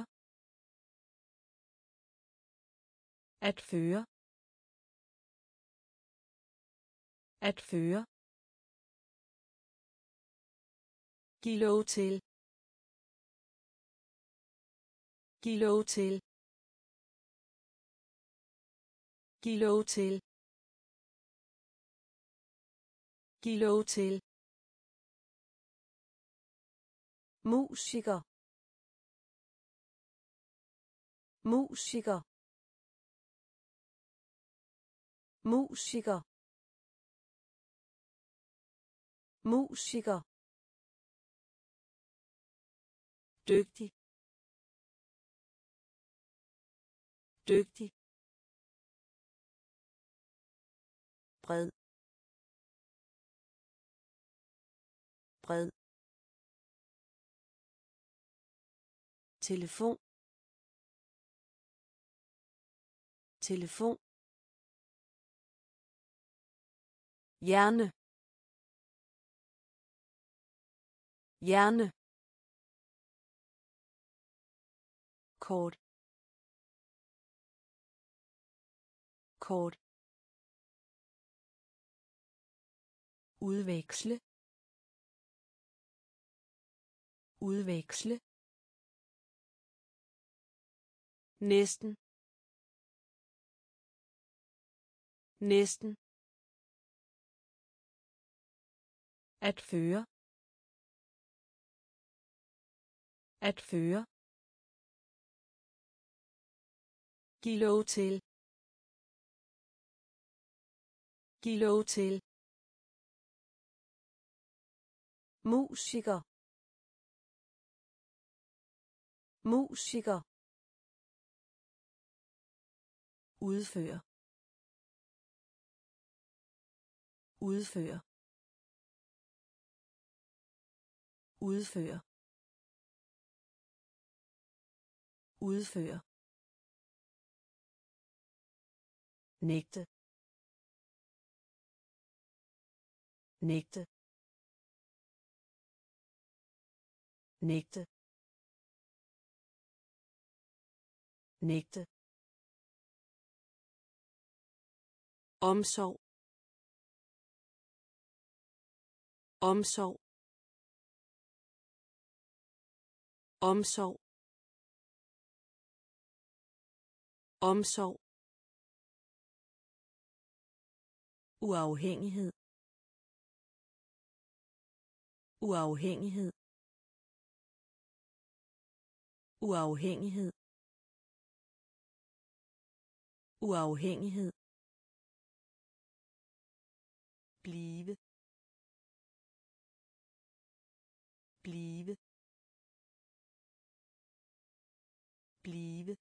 at føre, at føre, giv lov til, giv lov til, giv lov til, giv lov til, musiker, musiker, musiker, musiker, dygtig, dygtig, bred, bred, telefon, telefon, hjerne, hjerne, kort, kort, udveksle, udveksle, næsten, næsten, at føre, at føre, giv lov til, giv lov til, musiker, musiker, udføre, udføre, udføre, udføre, nægte, nægte, nægte, nægte, omsorg, omsorg, omsorg, omsorg, uafhængighed, uafhængighed, uafhængighed, uafhængighed, blive, blive, blive,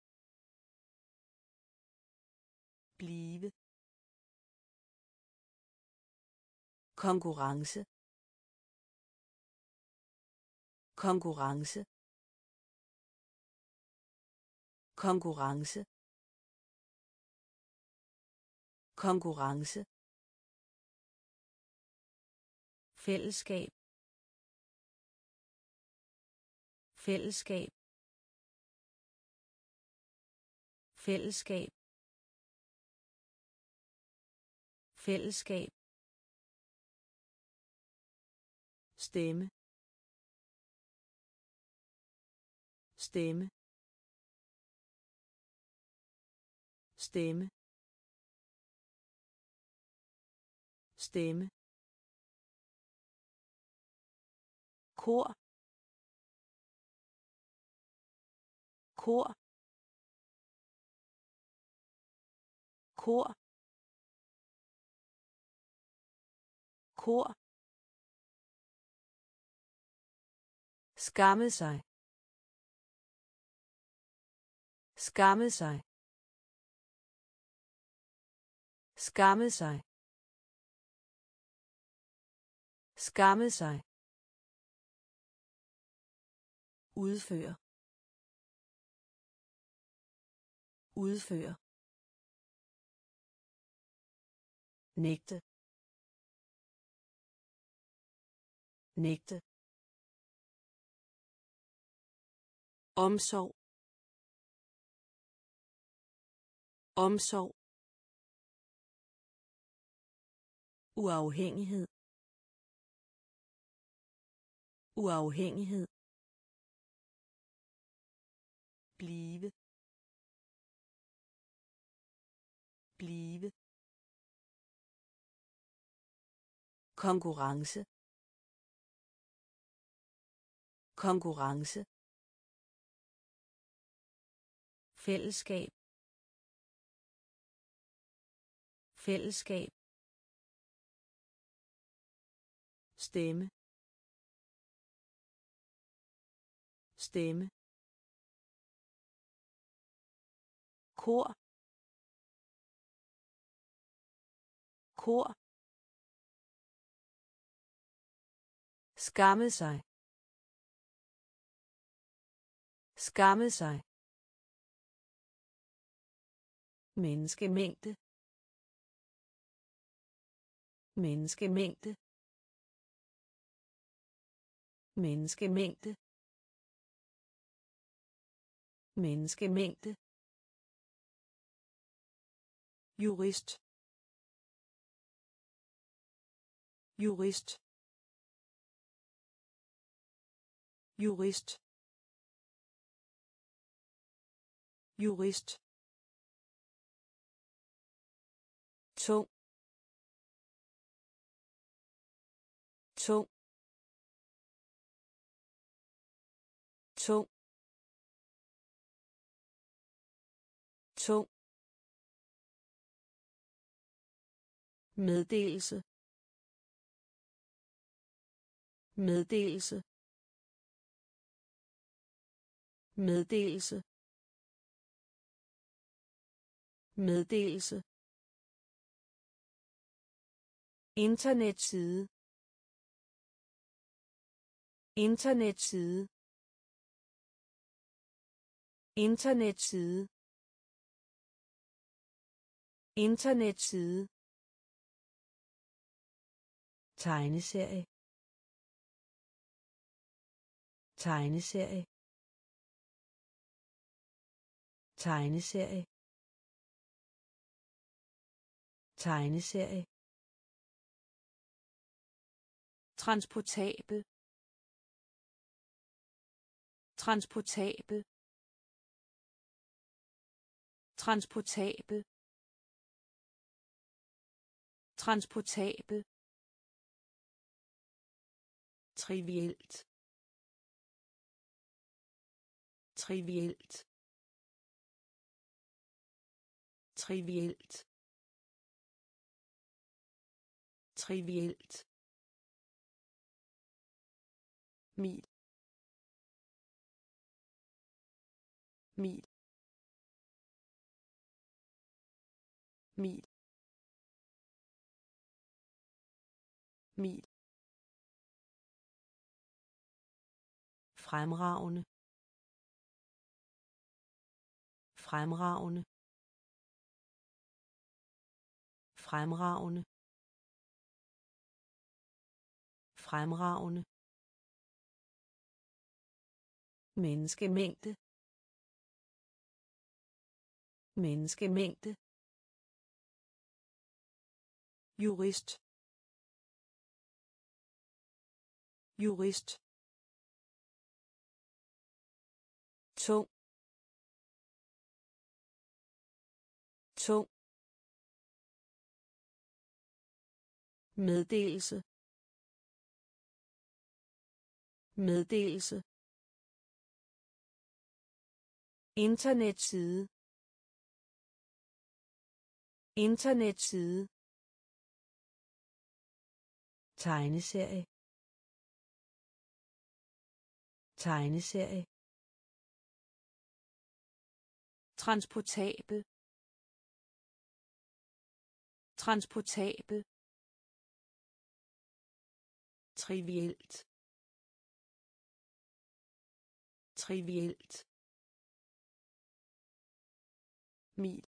blive, konkurrence, konkurrence, konkurrence, konkurrence, fællesskab, fællesskab, fællesskab, fællesskab, stemme, stemme, stemme, stemme, kor, kor, kor, kor, skamme sig, skamme sig, skamme sig, skamme sig, udføre, udføre, nægte, nægte, omsorg, omsorg, uafhængighed, uafhængighed, blive, blive, konkurrence, konkurrence, fællesskab, fællesskab, stemme, stemme, kor, kor, skamme sig, skamme sig, menneskemængde, menneskemængde, menneskemængde, menneskemængde, jurist, jurist, jurist, jurist, tung, tung, tung, tung, meddelelse, meddelelse, meddelelse, meddelelse, internetside, internetside, internetside, internetside, tegneserie, tegneserie, tegneserie, tegneserie, transportabel, transportabel, transportabel, transportabel, trivielt, trivielt, trivielt, trivielt, mil, mil, mil, mil, fremragende, fremragende, fremragende, fremragende, menneskemængde, menneskemængde, jurist, jurist, tung, tung, meddelelse, meddelelse, internetside, internetside, tegneserie, tegneserie, transportabel, transportabel, trivielt, trivielt, mil,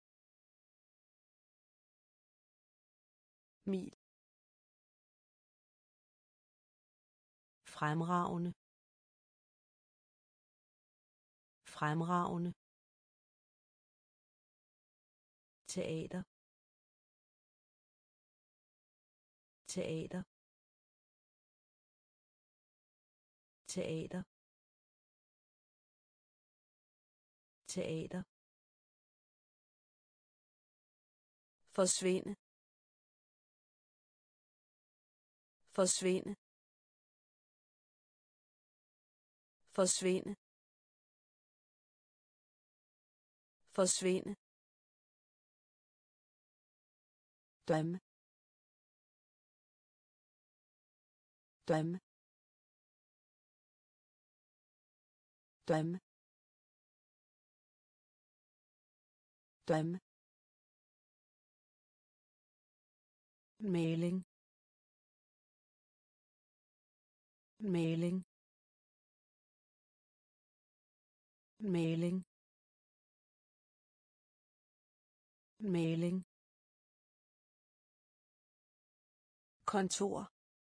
mil, fremragende, fremragende, teater, teater, teater, teater, forsvinde, forsvinde, forsvinde, forsvinde, dømme, dømme, dømme, dømme, mailing, mailing, mailing, mailing, kontor,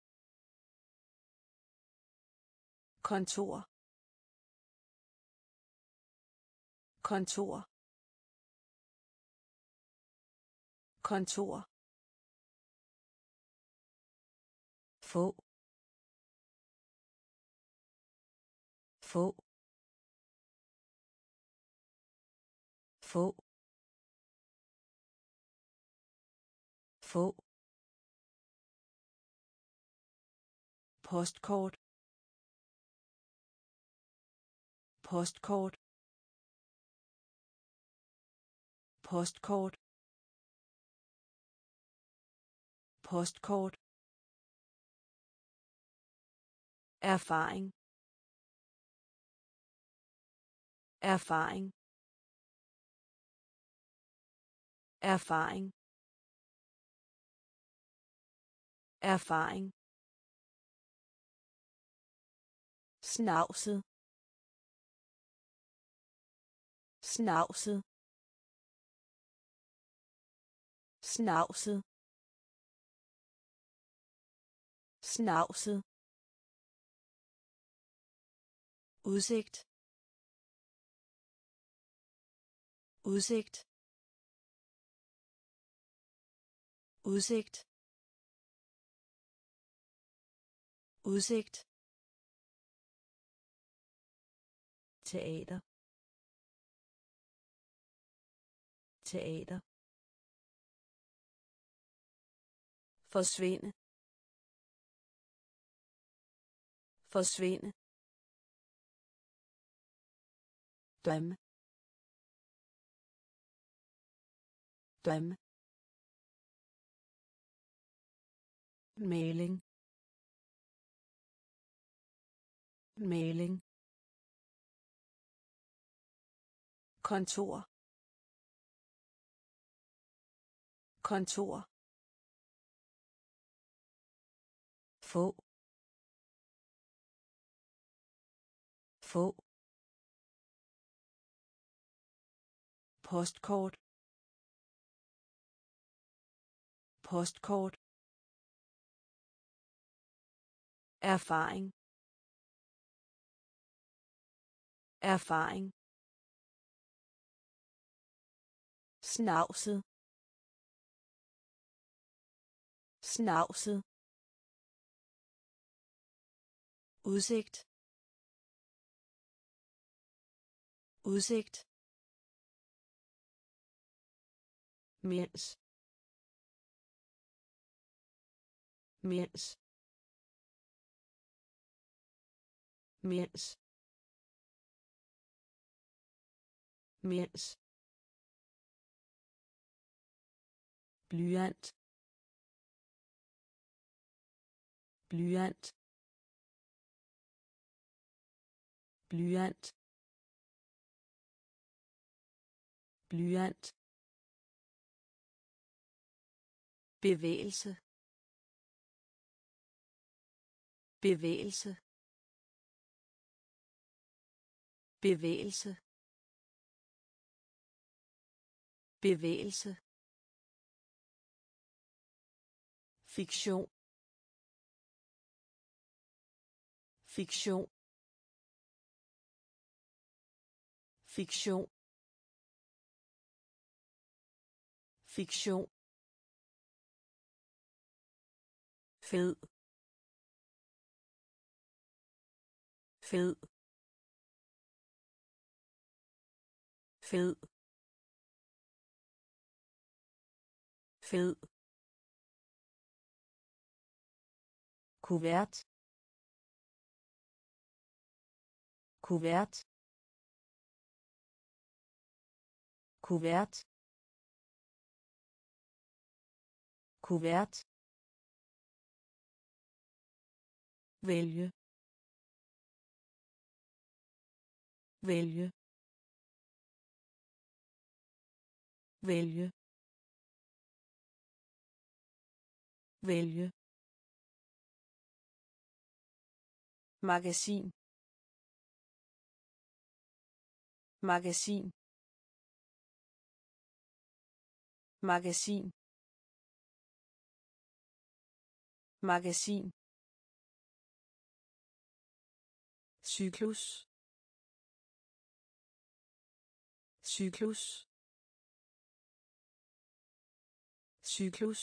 kontor, kontor, kontor, få, få, få, få, postkort, postkort, postkort, postkort, erfaring, erfaring, erfaring, erfaring, snavset, snavset, snavset, snavset, udsigt, udsigt, udsigt, udsigt, teater, teater, forsvinde, forsvinde, dømme, dømme, maling, maling, kontor, kontor, få, få, postkort, postkort, erfaring, erfaring, snavset, snavset, udsigt, udsigt, mens, mens, mens, mens, blyant, blyant, blyant, blyant, bevægelse, bevægelse, bevægelse, bevægelse, fiktion, fiktion, fiktion, fiktion, fed, fed, fed, fed, kuvert, kuvert, kuvert, kuvert, vælge, vælge, vælge, vælge, magasin, magasin, magasin, magasin, cyklus, cyklus, cyklus,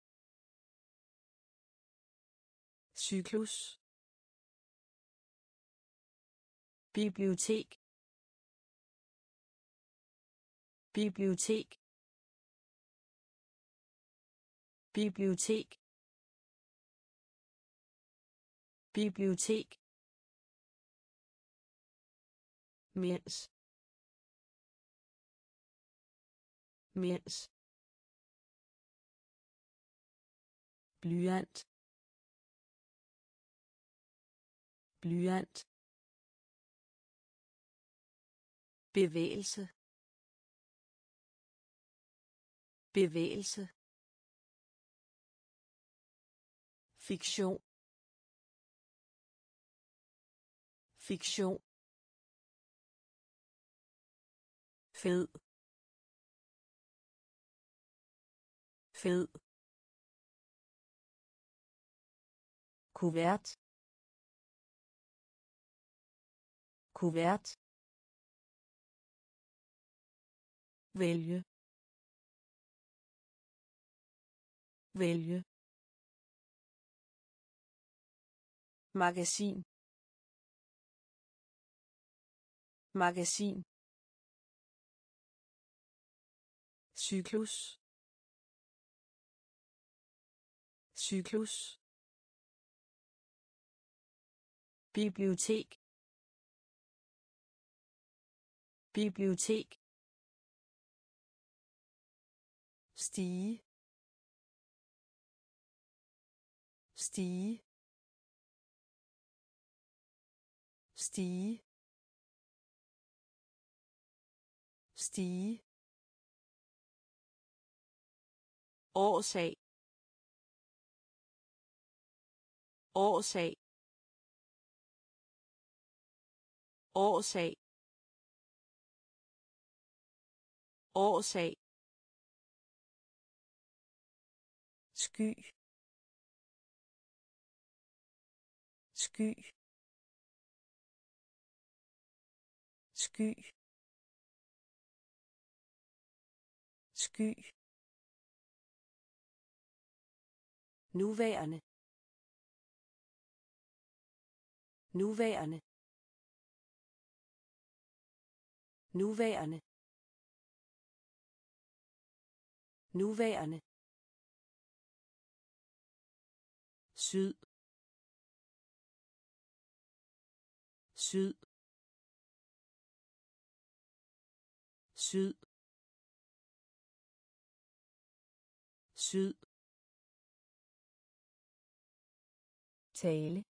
cyklus, bibliotek, bibliotek, bibliotek, bibliotek, mens, mens, blyant, blyant, bevægelse, bevægelse, fiktion, fiktion, fed, fed, kuvert, kuvert, vælge, vælge, magasin, magasin, cyklus, cyklus, bibliotek, bibliotek, stige stige stige stige årsag årsag årsag årsag sky sky sky sky nuværende nuværende nuværende nuværende syd syd syd syd tale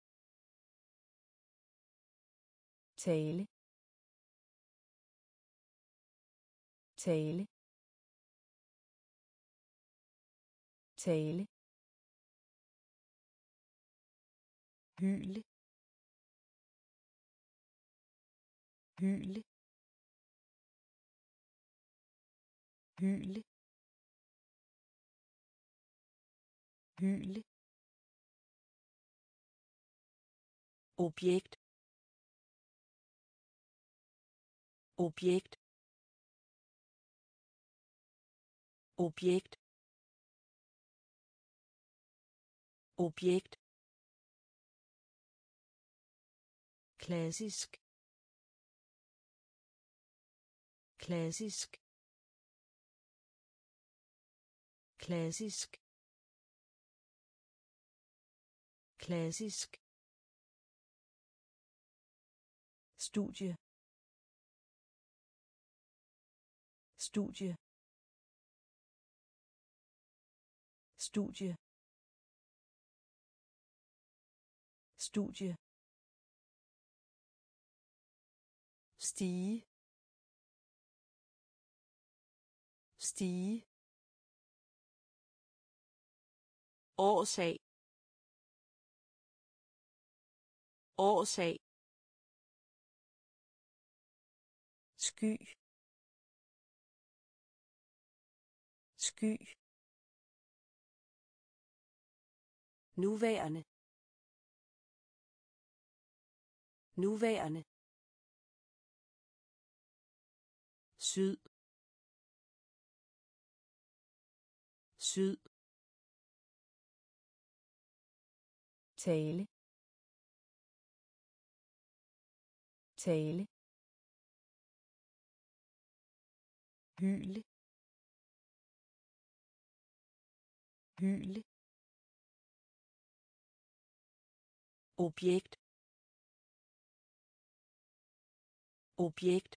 tale tale tale hyle hyle hyle hyle objekt objekt objekt objekt klassisk klassisk klassisk klassisk studie studie studie studie stige stige årsag årsag sky sky nuværende nuværende syd syd tale tale hyle hyle objekt objekt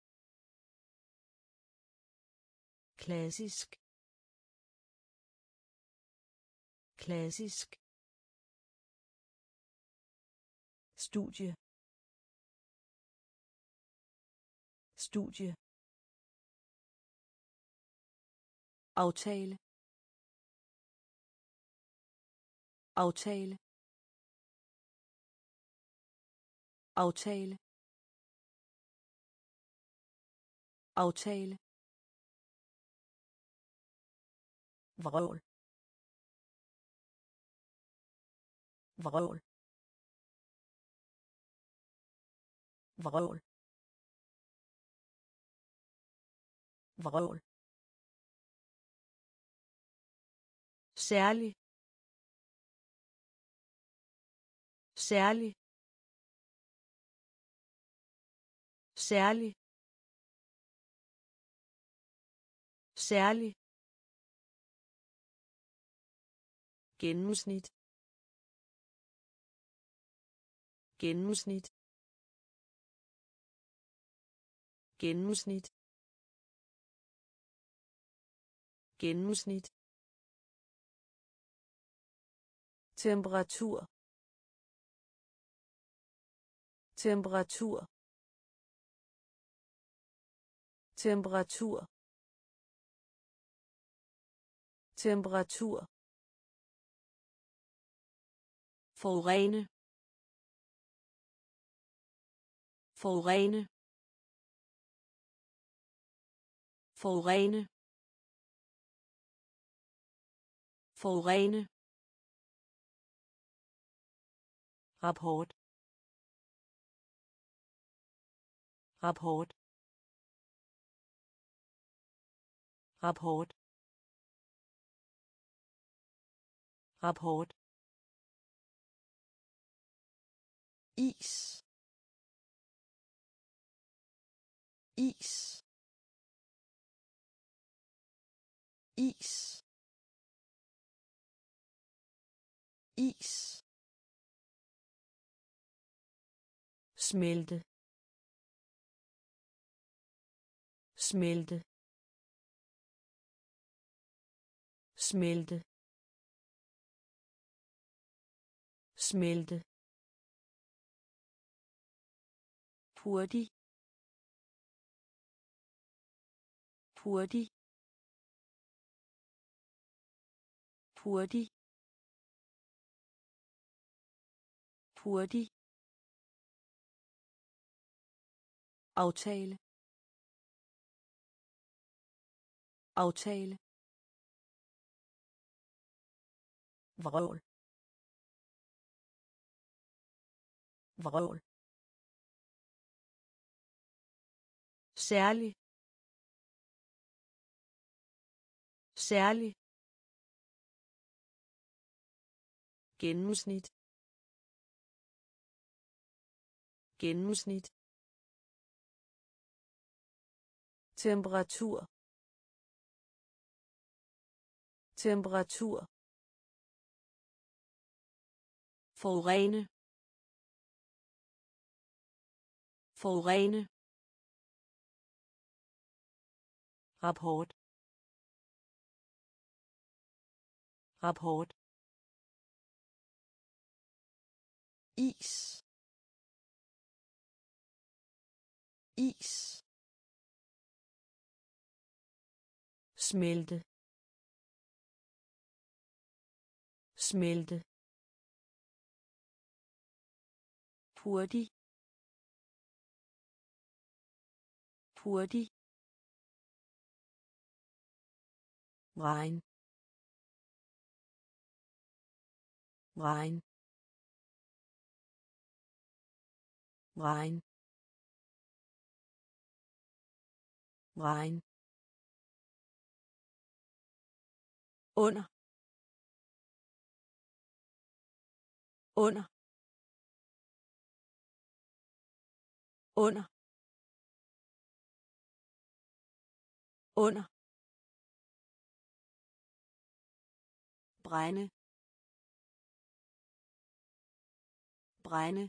klassisk klassisk studie studie aftale aftale aftale aftale vrøvl vrøvl vrøvl vrøvl særlig særlig særlig særlig gennemsnit gennemsnit gennemsnit gennemsnit temperatur temperatur temperatur temperatur forurene forurene forurene forurene rapport rapport rapport rapport is is is is smelte smelte smelte smelte hurtig hurtig hurtig hurtig aftale aftale vrøvl vrøvl særlig særlig gennemsnit gennemsnit temperatur temperatur forurene forurene rapport rapport is is smelte smelte hurtig hurtig regn regn regn regn under under under under brænde brænde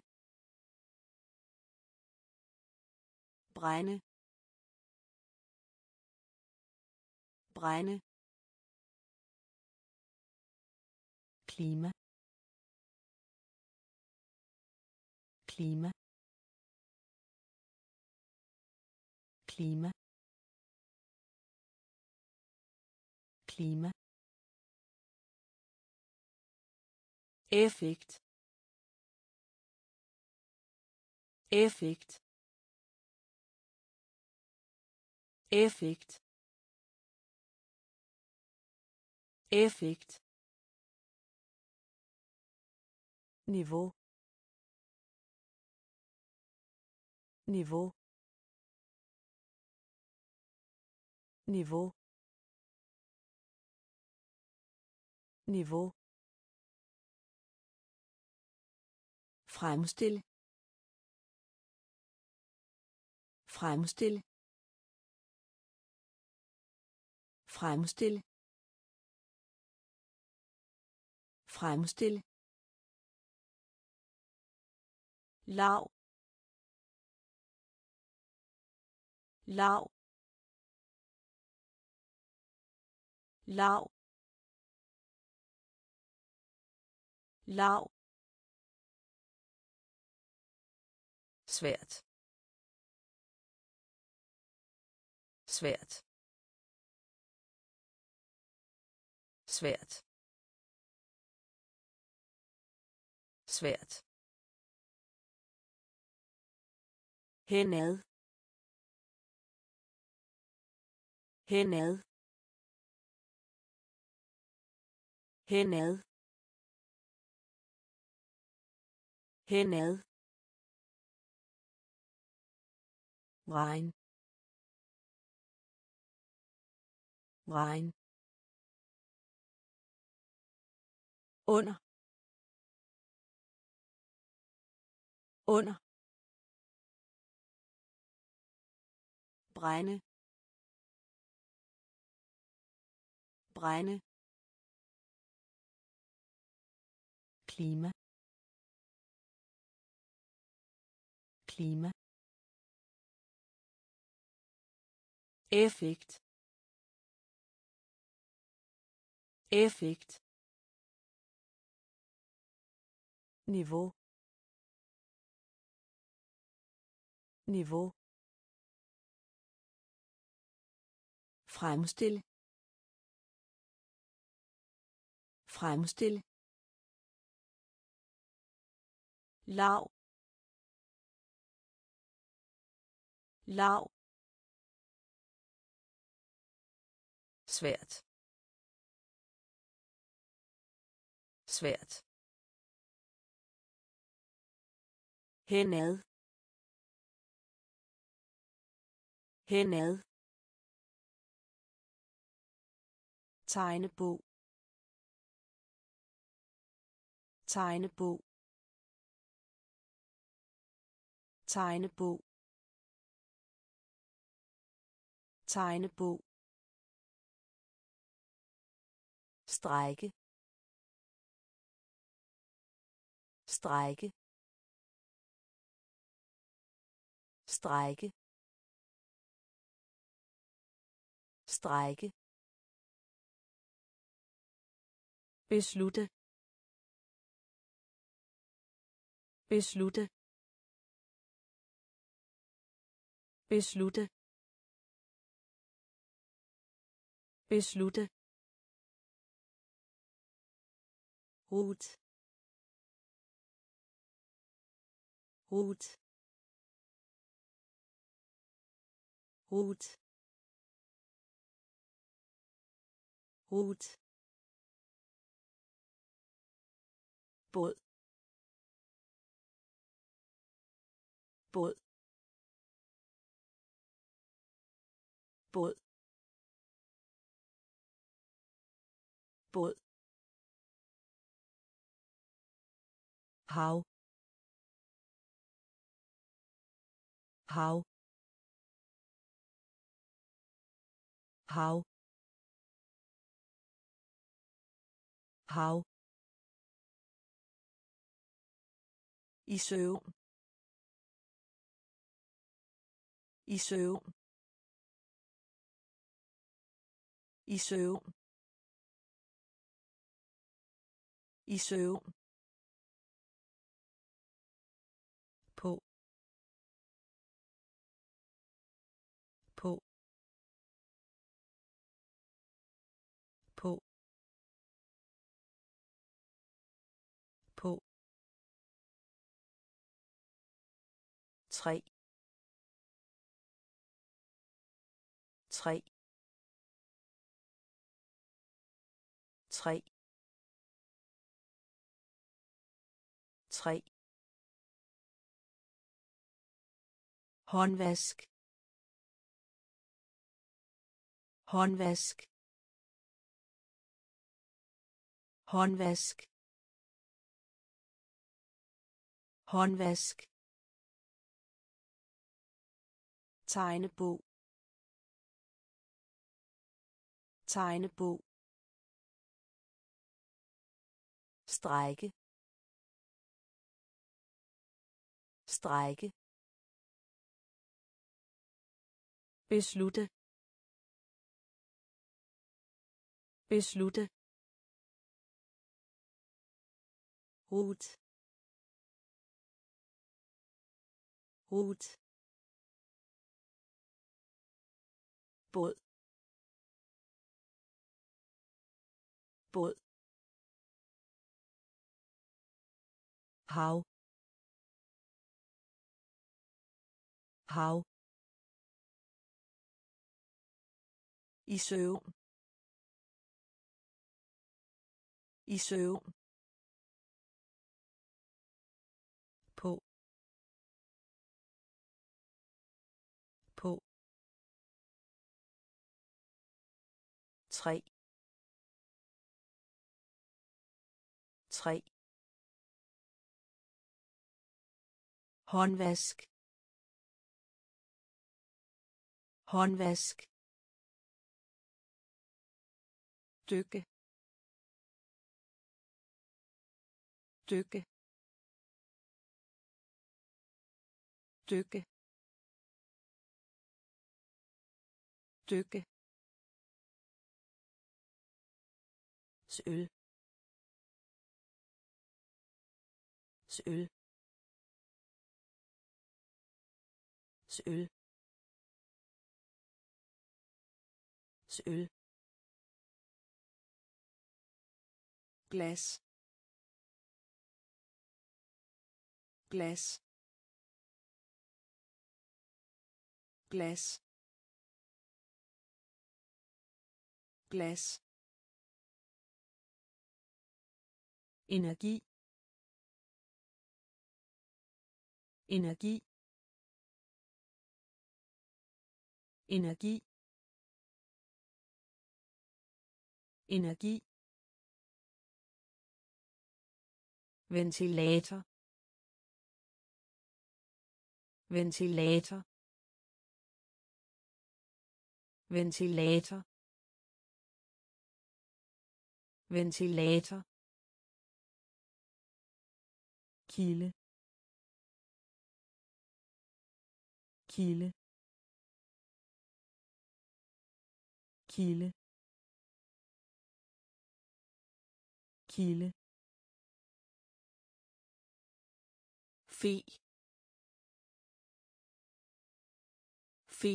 brænde brænde klima klima klima klima effekt effekt effekt effekt niveau niveau niveau niveau fremstille fremstille fremstille fremstille lav lav lav, lav, svært, svært, svært, svært, henad, henad, henad, henad, regn, regn, under, under, brænde, brænde, klima, klima, effekt, effekt, niveau, niveau, fremstil, fremstil, lav, lav, svært, svært, henad, henad, tegnebog, tegnebog, tegnebog, tegnebog, strække, strække, strække, strække, beslutte, beslutte, beslutte, beslutte, rut, rut, rut, rut, båd, båd, båd, båd, hav, hav, hav, hav, i søvn, i søvn, i søvn, i søvn, på, på, på, på, 3, 3, 3, 3, håndvask, håndvask, håndvask, håndvask, tegnebog, tegnebog, strække, strække, beslutte, beslutte, rut, rut, båd, båd, hav, hav, i søvn, i søvn, på, på, 3, 3, håndvask, håndvask, dykke, dykke, dykke, dykke, søl, søl, søl, søl, glas, glas, glas, glas, energi, energi, energi, energi, ventilator, ventilator, ventilator, ventilator, kilde, kilde, kilde, kilde, fe, fe,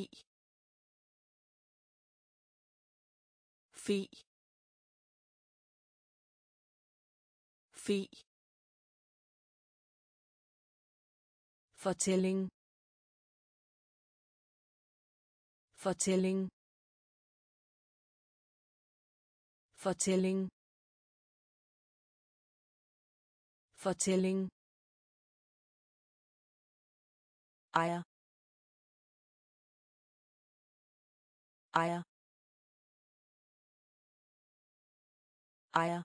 fe, fe, fortælling, fortælling, fortælling, fortælling, ejer, ejer, ejer,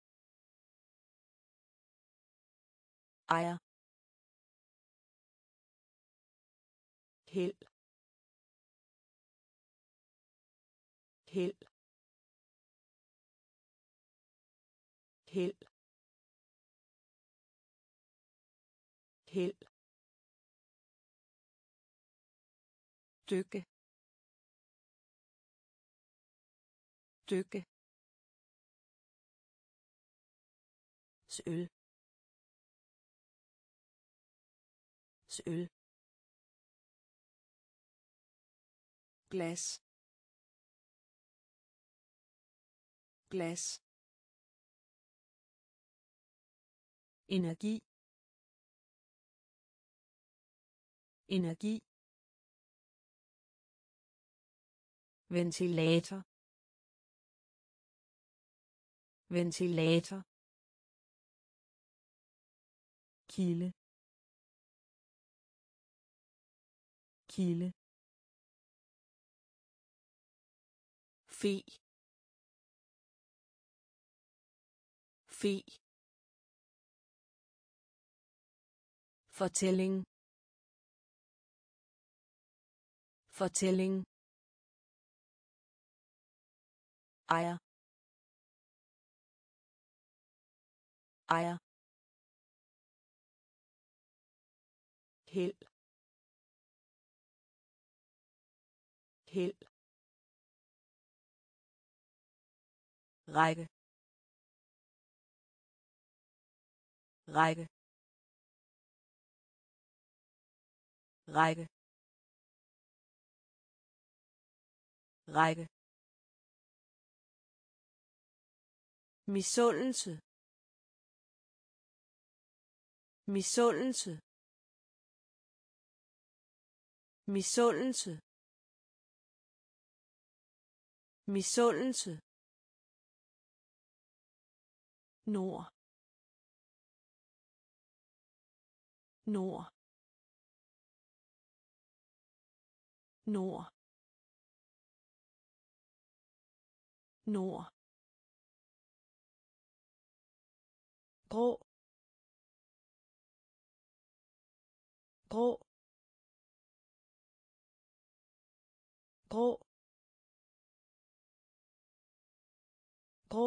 ejer, held, held, held, held, dykke, dykke, søl, søl, glas, glas, energi, energi, ventilator, ventilator, kilde, kilde, fe, fe, fortælling, fortælling, ejer, ejer, held, held, række række række række misundelse misundelse misundelse misundelse nord nord nord nord grå grå grå grå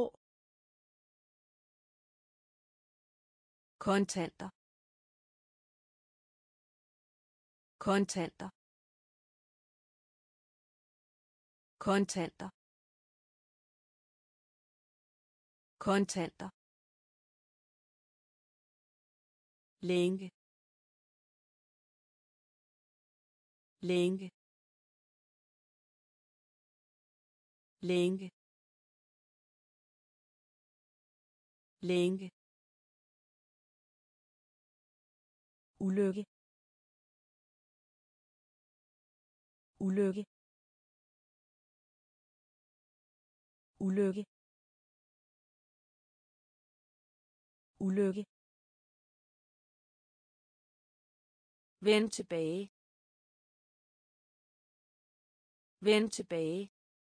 kontanter kontanter kontanter kontanter længe længe længe længe ulykke ulykke ulykke ulykke vend tilbage vend tilbage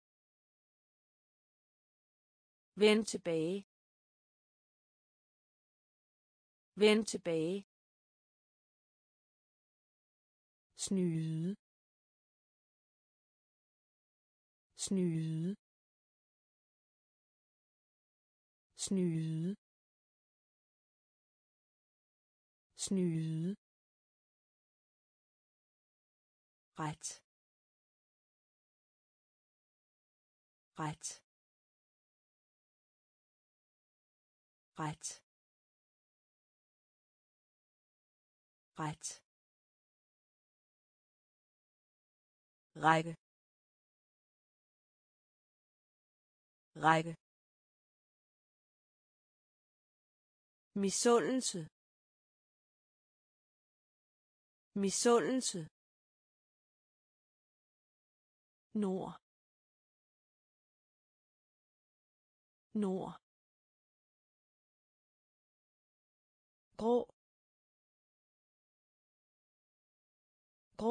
vend tilbage vend tilbage snyde snyde snyde snyde ret ret ret ret række række misundelse misundelse nord nord grå grå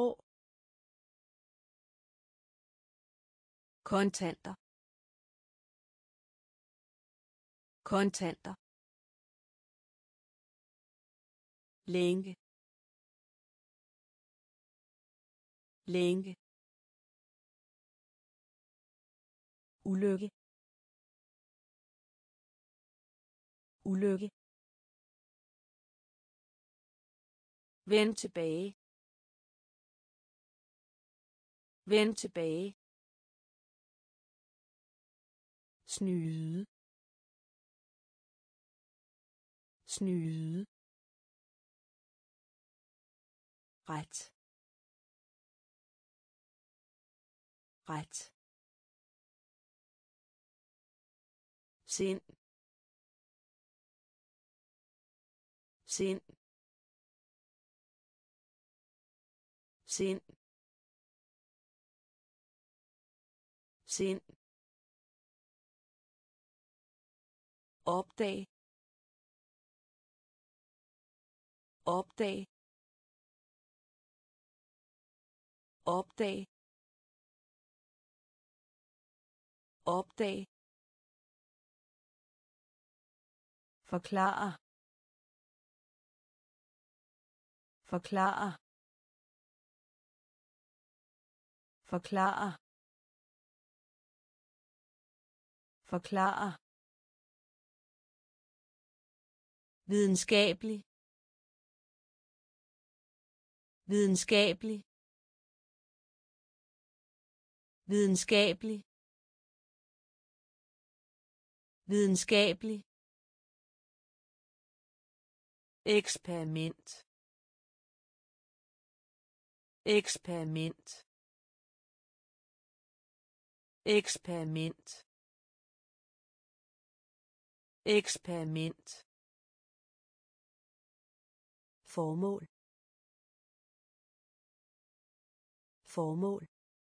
kontanter kontanter længe længe ulykke ulykke vend tilbage vend tilbage snyde snyde ret ret sind sind sind sind opdag opdag opdag opdag forklare forklare forklare forklare videnskabelig videnskabelig videnskabelig videnskabelig, eksperiment, eksperiment, eksperiment, eksperiment, formål, formål,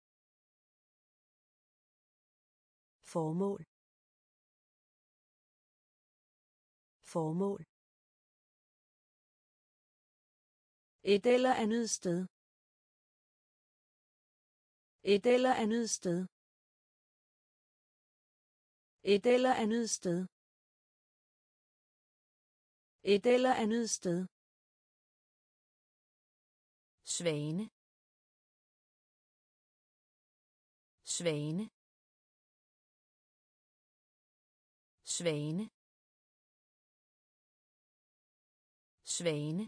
formål, formål, et eller andet sted, et eller andet sted, et eller andet sted, et eller andet sted, svane, svane, svane, svane,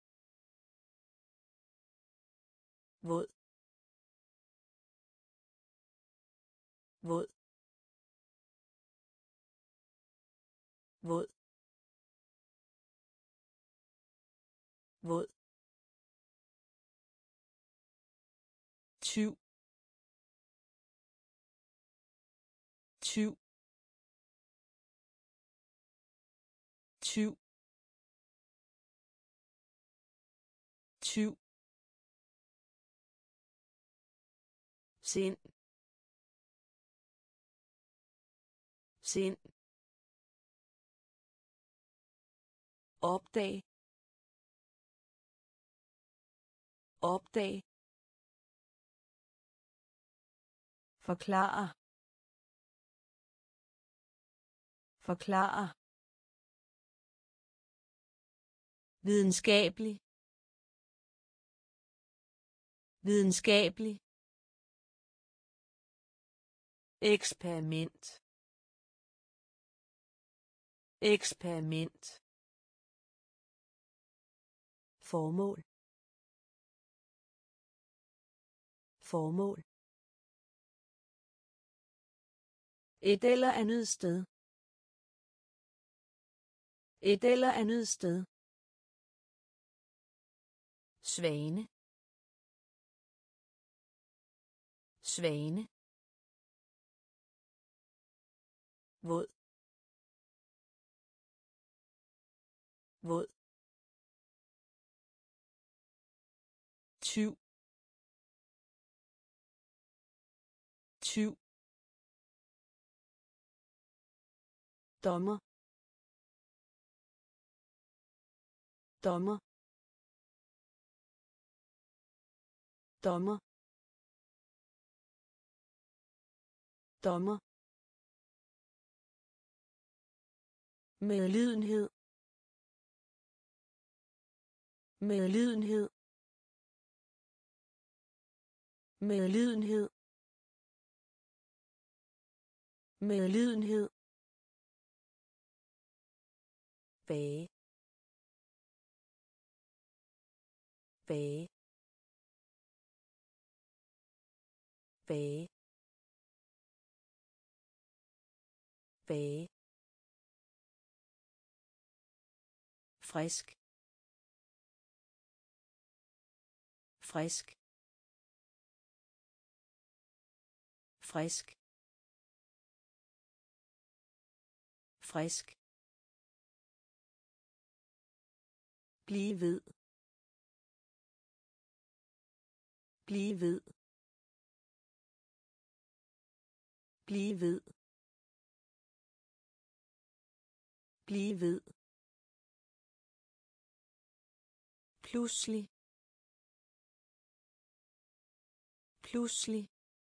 våd, våd, våd, våd, tyv, tyv, tyv, tyv, sind, sind, opdag, opdag, forklare, forklare, videnskabelig, videnskabelig, eksperiment, eksperiment, formål, formål, et eller andet sted, et eller andet sted, svane, svane, våd, våd, tyv, tyv, dommer, dommer, dommer, dommer, medlidenhed, medlidenhed, medlidenhed, medlidenhed, bage, bage, bage, bage, frisk, frisk, frisk, frisk, blive ved, blive ved, blive ved, blive ved, pludselig, pludselig,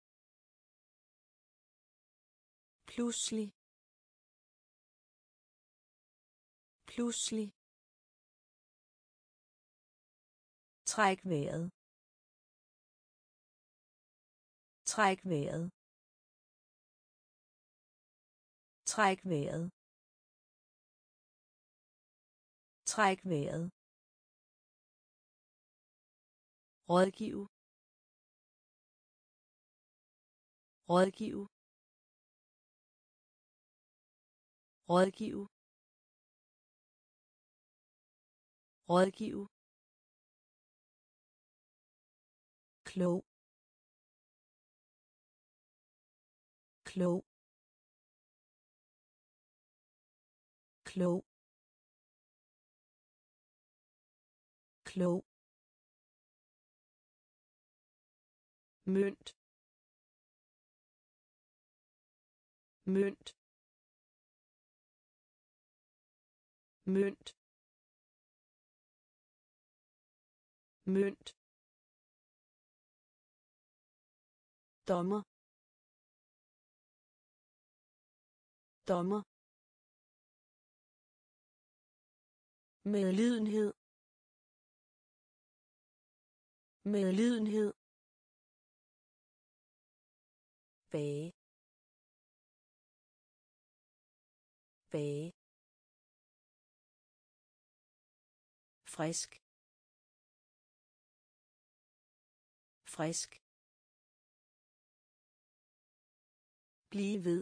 pludselig, pludselig, træk vejret, træk vejret, træk vejret, træk vejret, rådgive, rådgive, rådgive, rådgive, klog, klog, klog, klog, mønt, mønt, mønt, mønt, dommer, dommer, medlidenhed, medlidenhed, bage, bage, frisk, frisk, blive ved,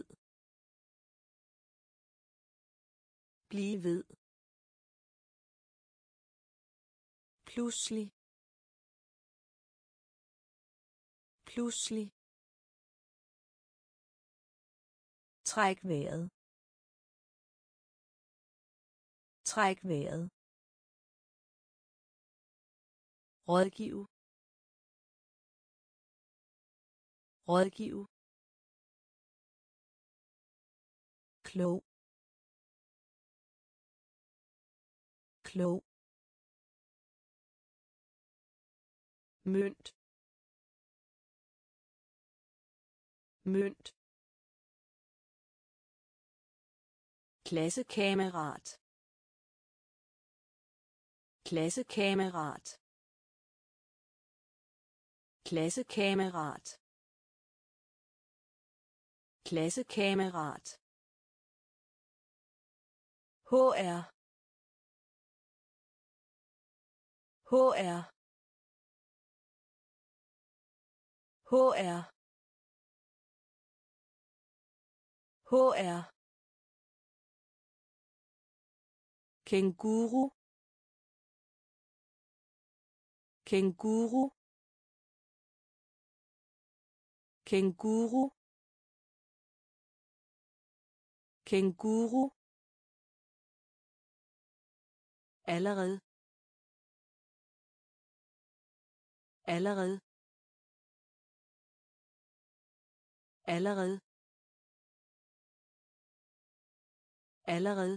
blive ved, pludselig, pludselig, træk vejret, træk vejret, rådgive, rådgive, klog, klog, mønt, mønt, klassekammerat, klassekammerat, klassekammerat, klassekammerat, HR, HR, HR, HR, kænguru, kænguru, kænguru, kænguru, allerede, allerede, allerede, allerede,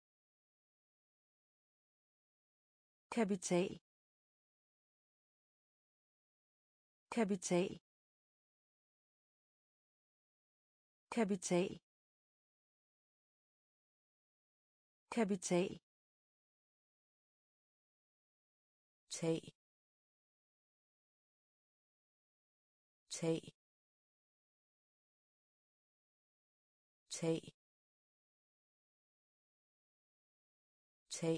kapital, kapital, kapital, kapital, tag, tag, tag, tag,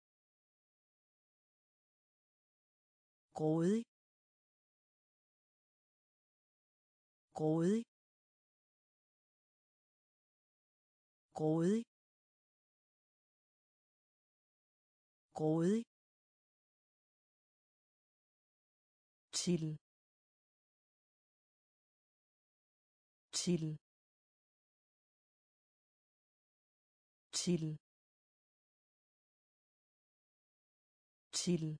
grådig, grådig, grådig, grådig, til, til, til, til,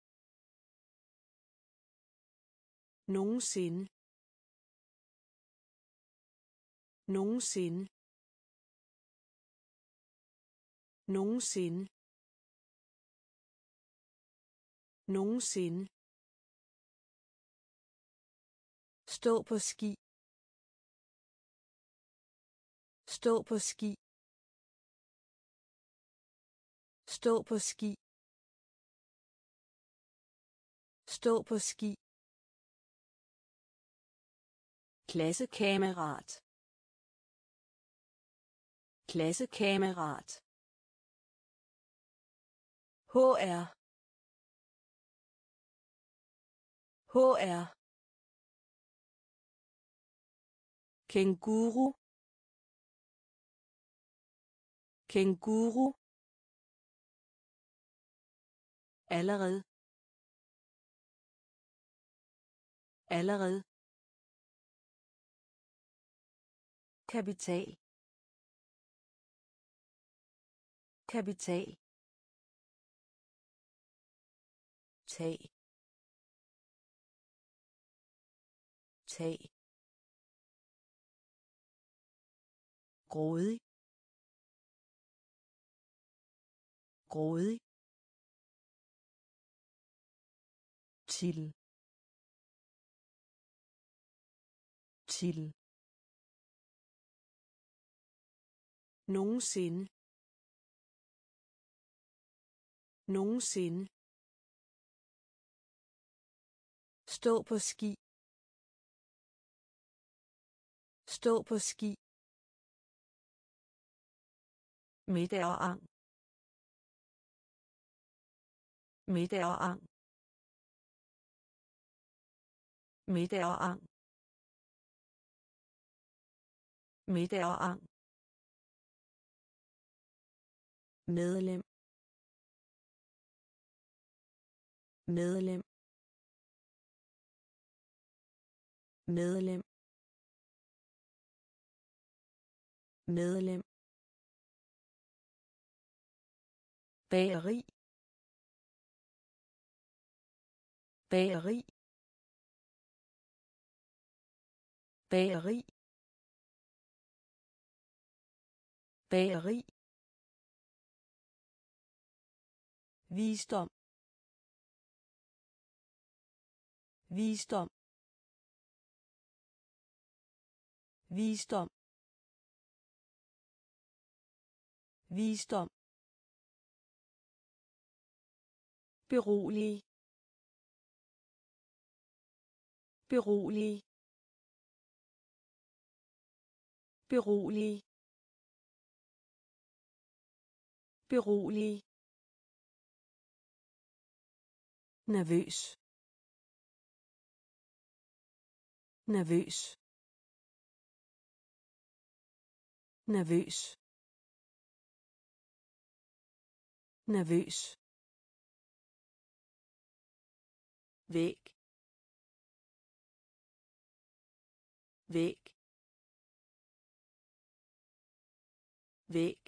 nogensinde, nogensinde, nogensinde, nogensinde, stå på ski, stå på ski, stå på ski, stå på ski, klassekammerat, klassekammerat, HR, HR, kænguru, Kænguru. Allerede. Allerede. Kapital. Kapital. Tag. Tag. Grådig. Grådig. Til. Til. Nogensinde. Nogensinde. Stå på ski. Stå på ski. Middag og ang. Middag og ang. Middag og ang. Middag og ang. Medlem. Medlem. Medlem. Medlem. Bageri. Bageri. Bageri. Bageri. Visdom. Visdom. Visdom. Visdom. Berolig. Berolig. Berolig. Berolig. Nervøs. Nervøs. Nervøs. Nervøs. Væg. Væg. Væg.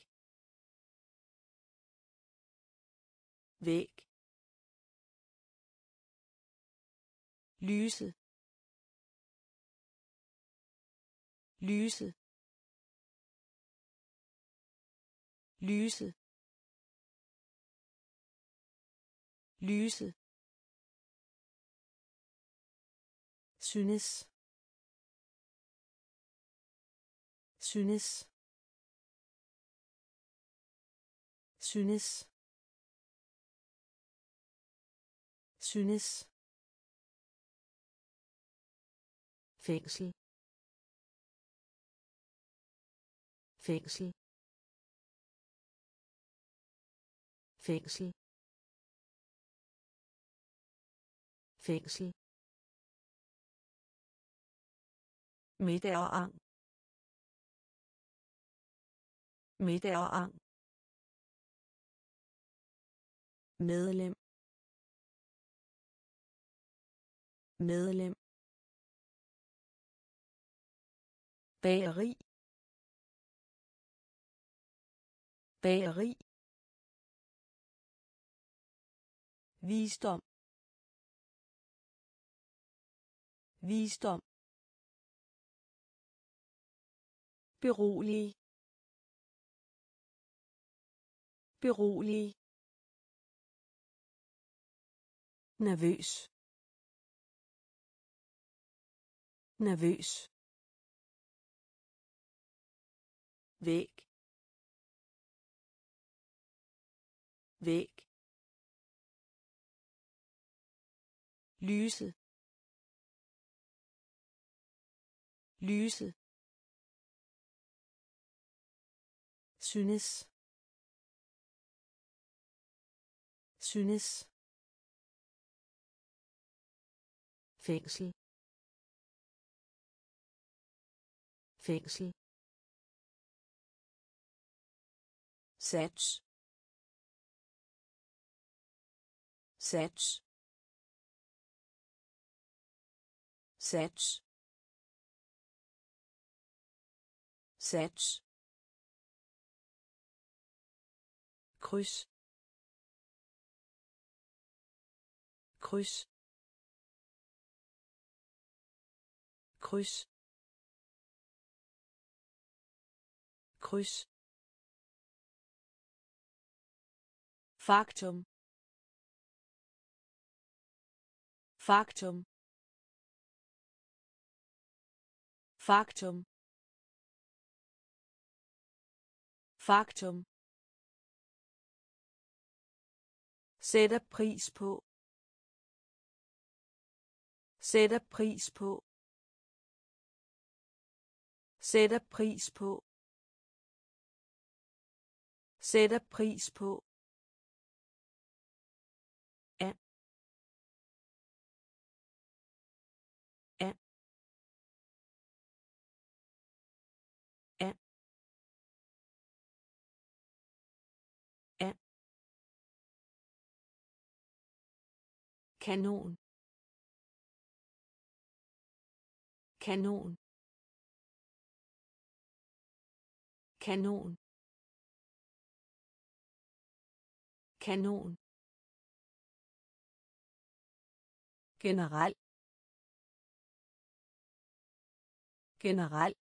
Væg. Lyse. Lyse. Lyse. Lyse. Synes. Synes. Synes. Synes. Fængsel. Fængsel. Fængsel. Fængsel. Middag og ang. Middag og ang. Medlem. Medlem. Bageri. Bageri. Visdom. Visdom. Berolig. Berolig. Nervøs. Nervøs. Væg. Væg. Lyse. Lyse. Synes. Synes. Fængsel. Fængsel. sats, sats, sats, sats, kryds, kryds, kryds, kryds, faktum, faktum, faktum, faktum, sætter pris på, sætter pris på, sætter pris på, sætter pris på, af, af, af, af, kanon, kanon, kanon, kanon, generel, generel,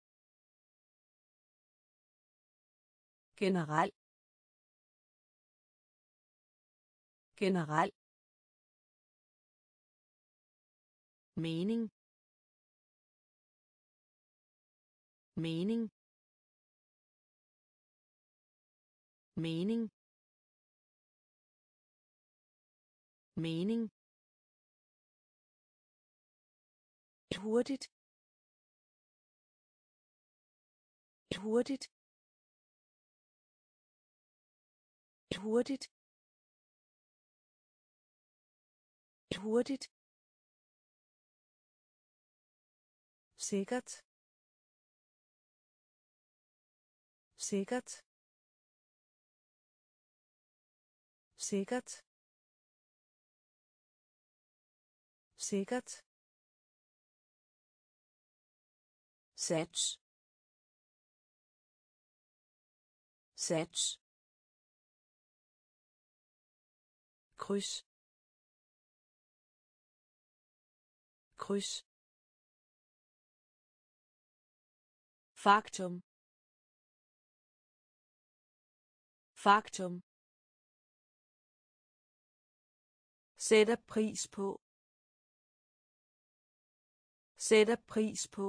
generel, generel, mening, mening, mening, mening, hurtigt, hurtigt, hurtigt, hurtigt, sikkert, sikkert, sikkert, sikkert, sats, sats, kryds, kryds, faktum, faktum, sætter pris på, sætter pris på,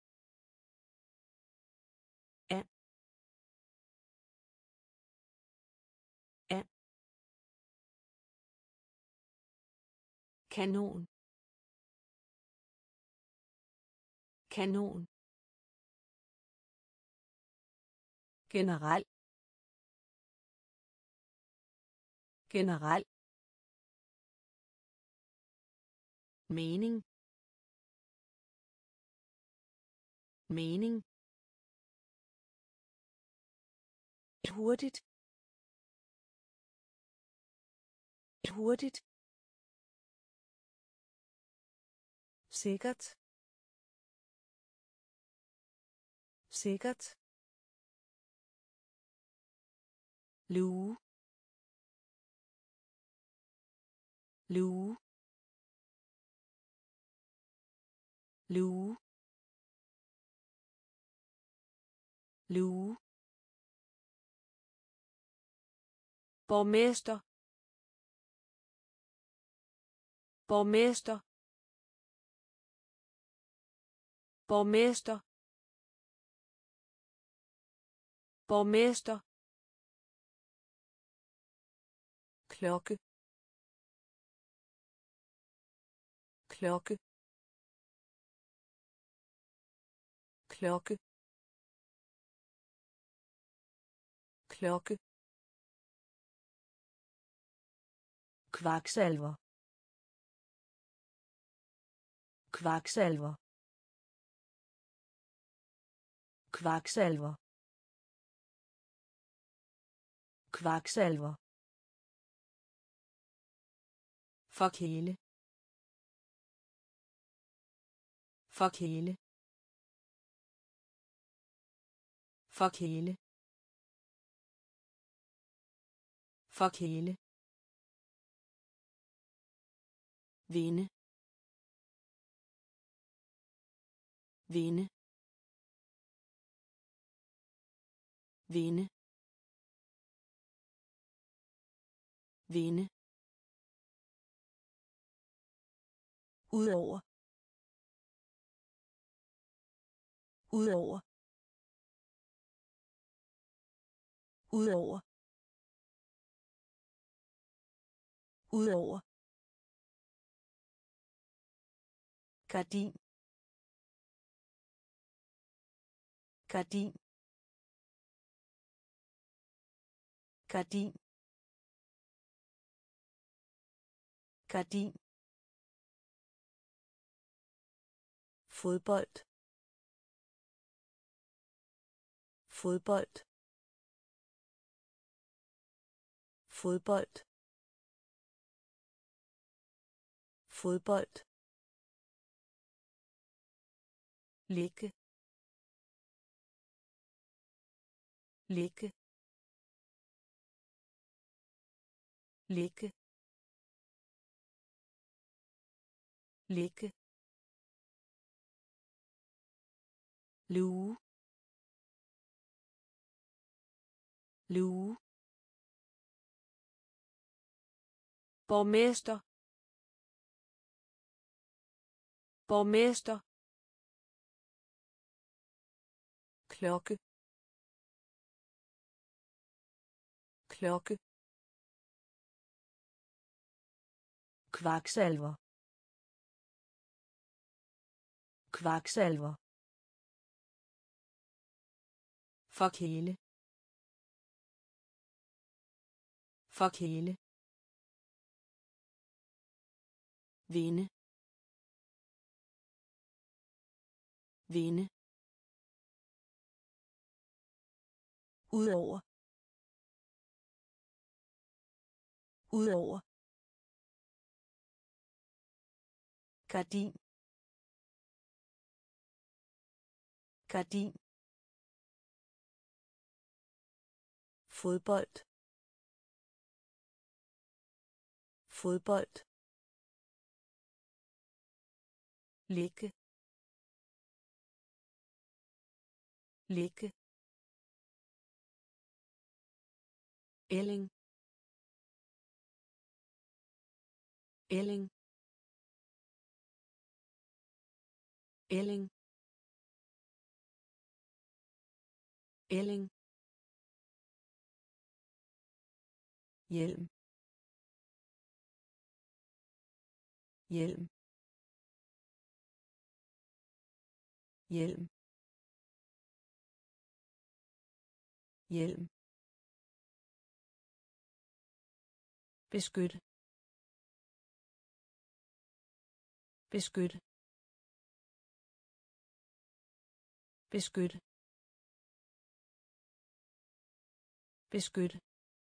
af, af, kanon, kanon, generel, generel, mening, mening, hurtigt, hurtigt, sikkert, sikkert, lue, lue, lue, lue, borgmester, borgmester, borgmester, borgmester, klokke, klokke, klokke, klokke, kvaksalver, kvaksalver, kvaksalver, Kvaksalver. Forkæle. Forkæle. Forkæle. Forkæle. Vinde. Vinde. Vinde. Vinde. Udover. Udover. Udover. Udover. Gardin. Gardin. Gardin. Gardin. Fodbold. Fodbold. Fodbold. Fodbold. Ligge. Ligge. Ligge. Ligge. Luge. Luge. Borgmester. Borgmester. Klokke. Klokke. Kvaksalver. Kvaksalver. Forkæle. Forkæle. Vinde. Vinde. Udover. Udover. Gardin. Gardin. Fodbold. Fodbold. Ligge. Ligge. Ælling. Ælling. Ælling. Ælling. Hjelm. Hjelm. Hjelm. Hjelm. Beskyt. Beskyt. Beskyt. Beskyt.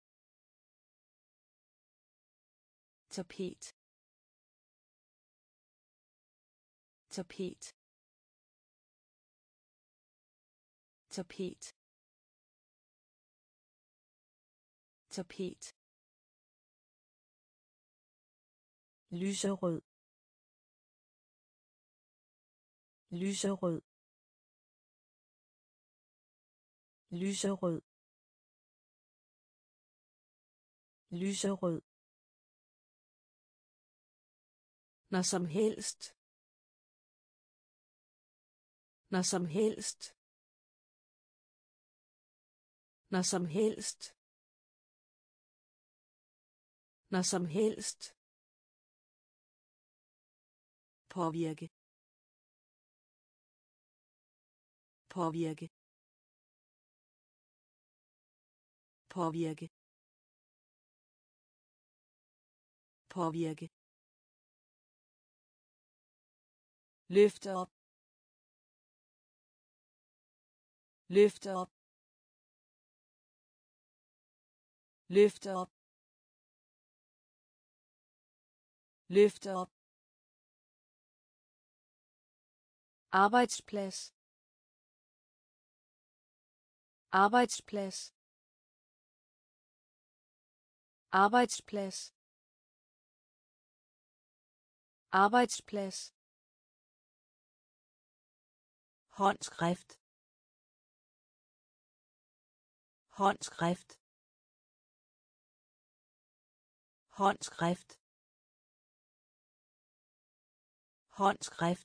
Tapet. Tapet. Tapet. Tapet. Lyserød. Lyserød. Lyserød. Lyserød. Når som helst. Når som helst. Når som helst. Når som helst. Påvirke. Påvirke. Påvirke. Påvirke. Løfte op. Løfte op. Løfte op. Løfte op. Arbejdsplads. Arbejdsplads. Arbejdsplads. Arbejdsplads. Håndskrift. Håndskrift. Håndskrift. Håndskrift.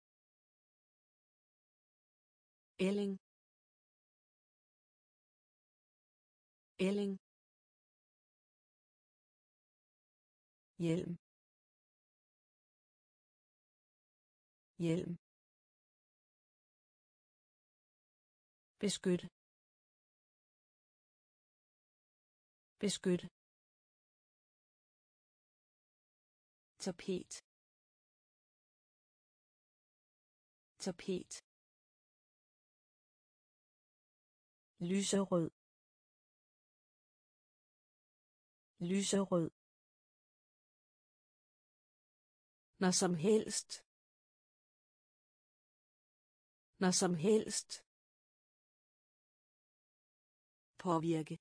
Ælling. Ælling. Hjelm. Hjelm. Beskytte. Beskytte. Tapet. Tapet. Lyserød. Lyserød. Når som helst. Når som helst. Påvirke.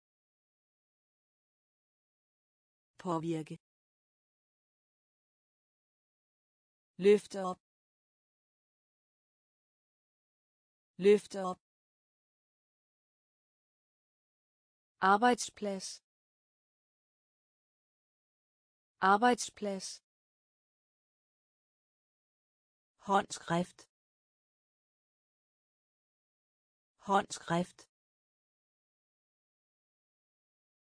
Påvirke. Løfte op. Løfte op. Arbejdsplads. Arbejdsplads. Håndskrift. Håndskrift.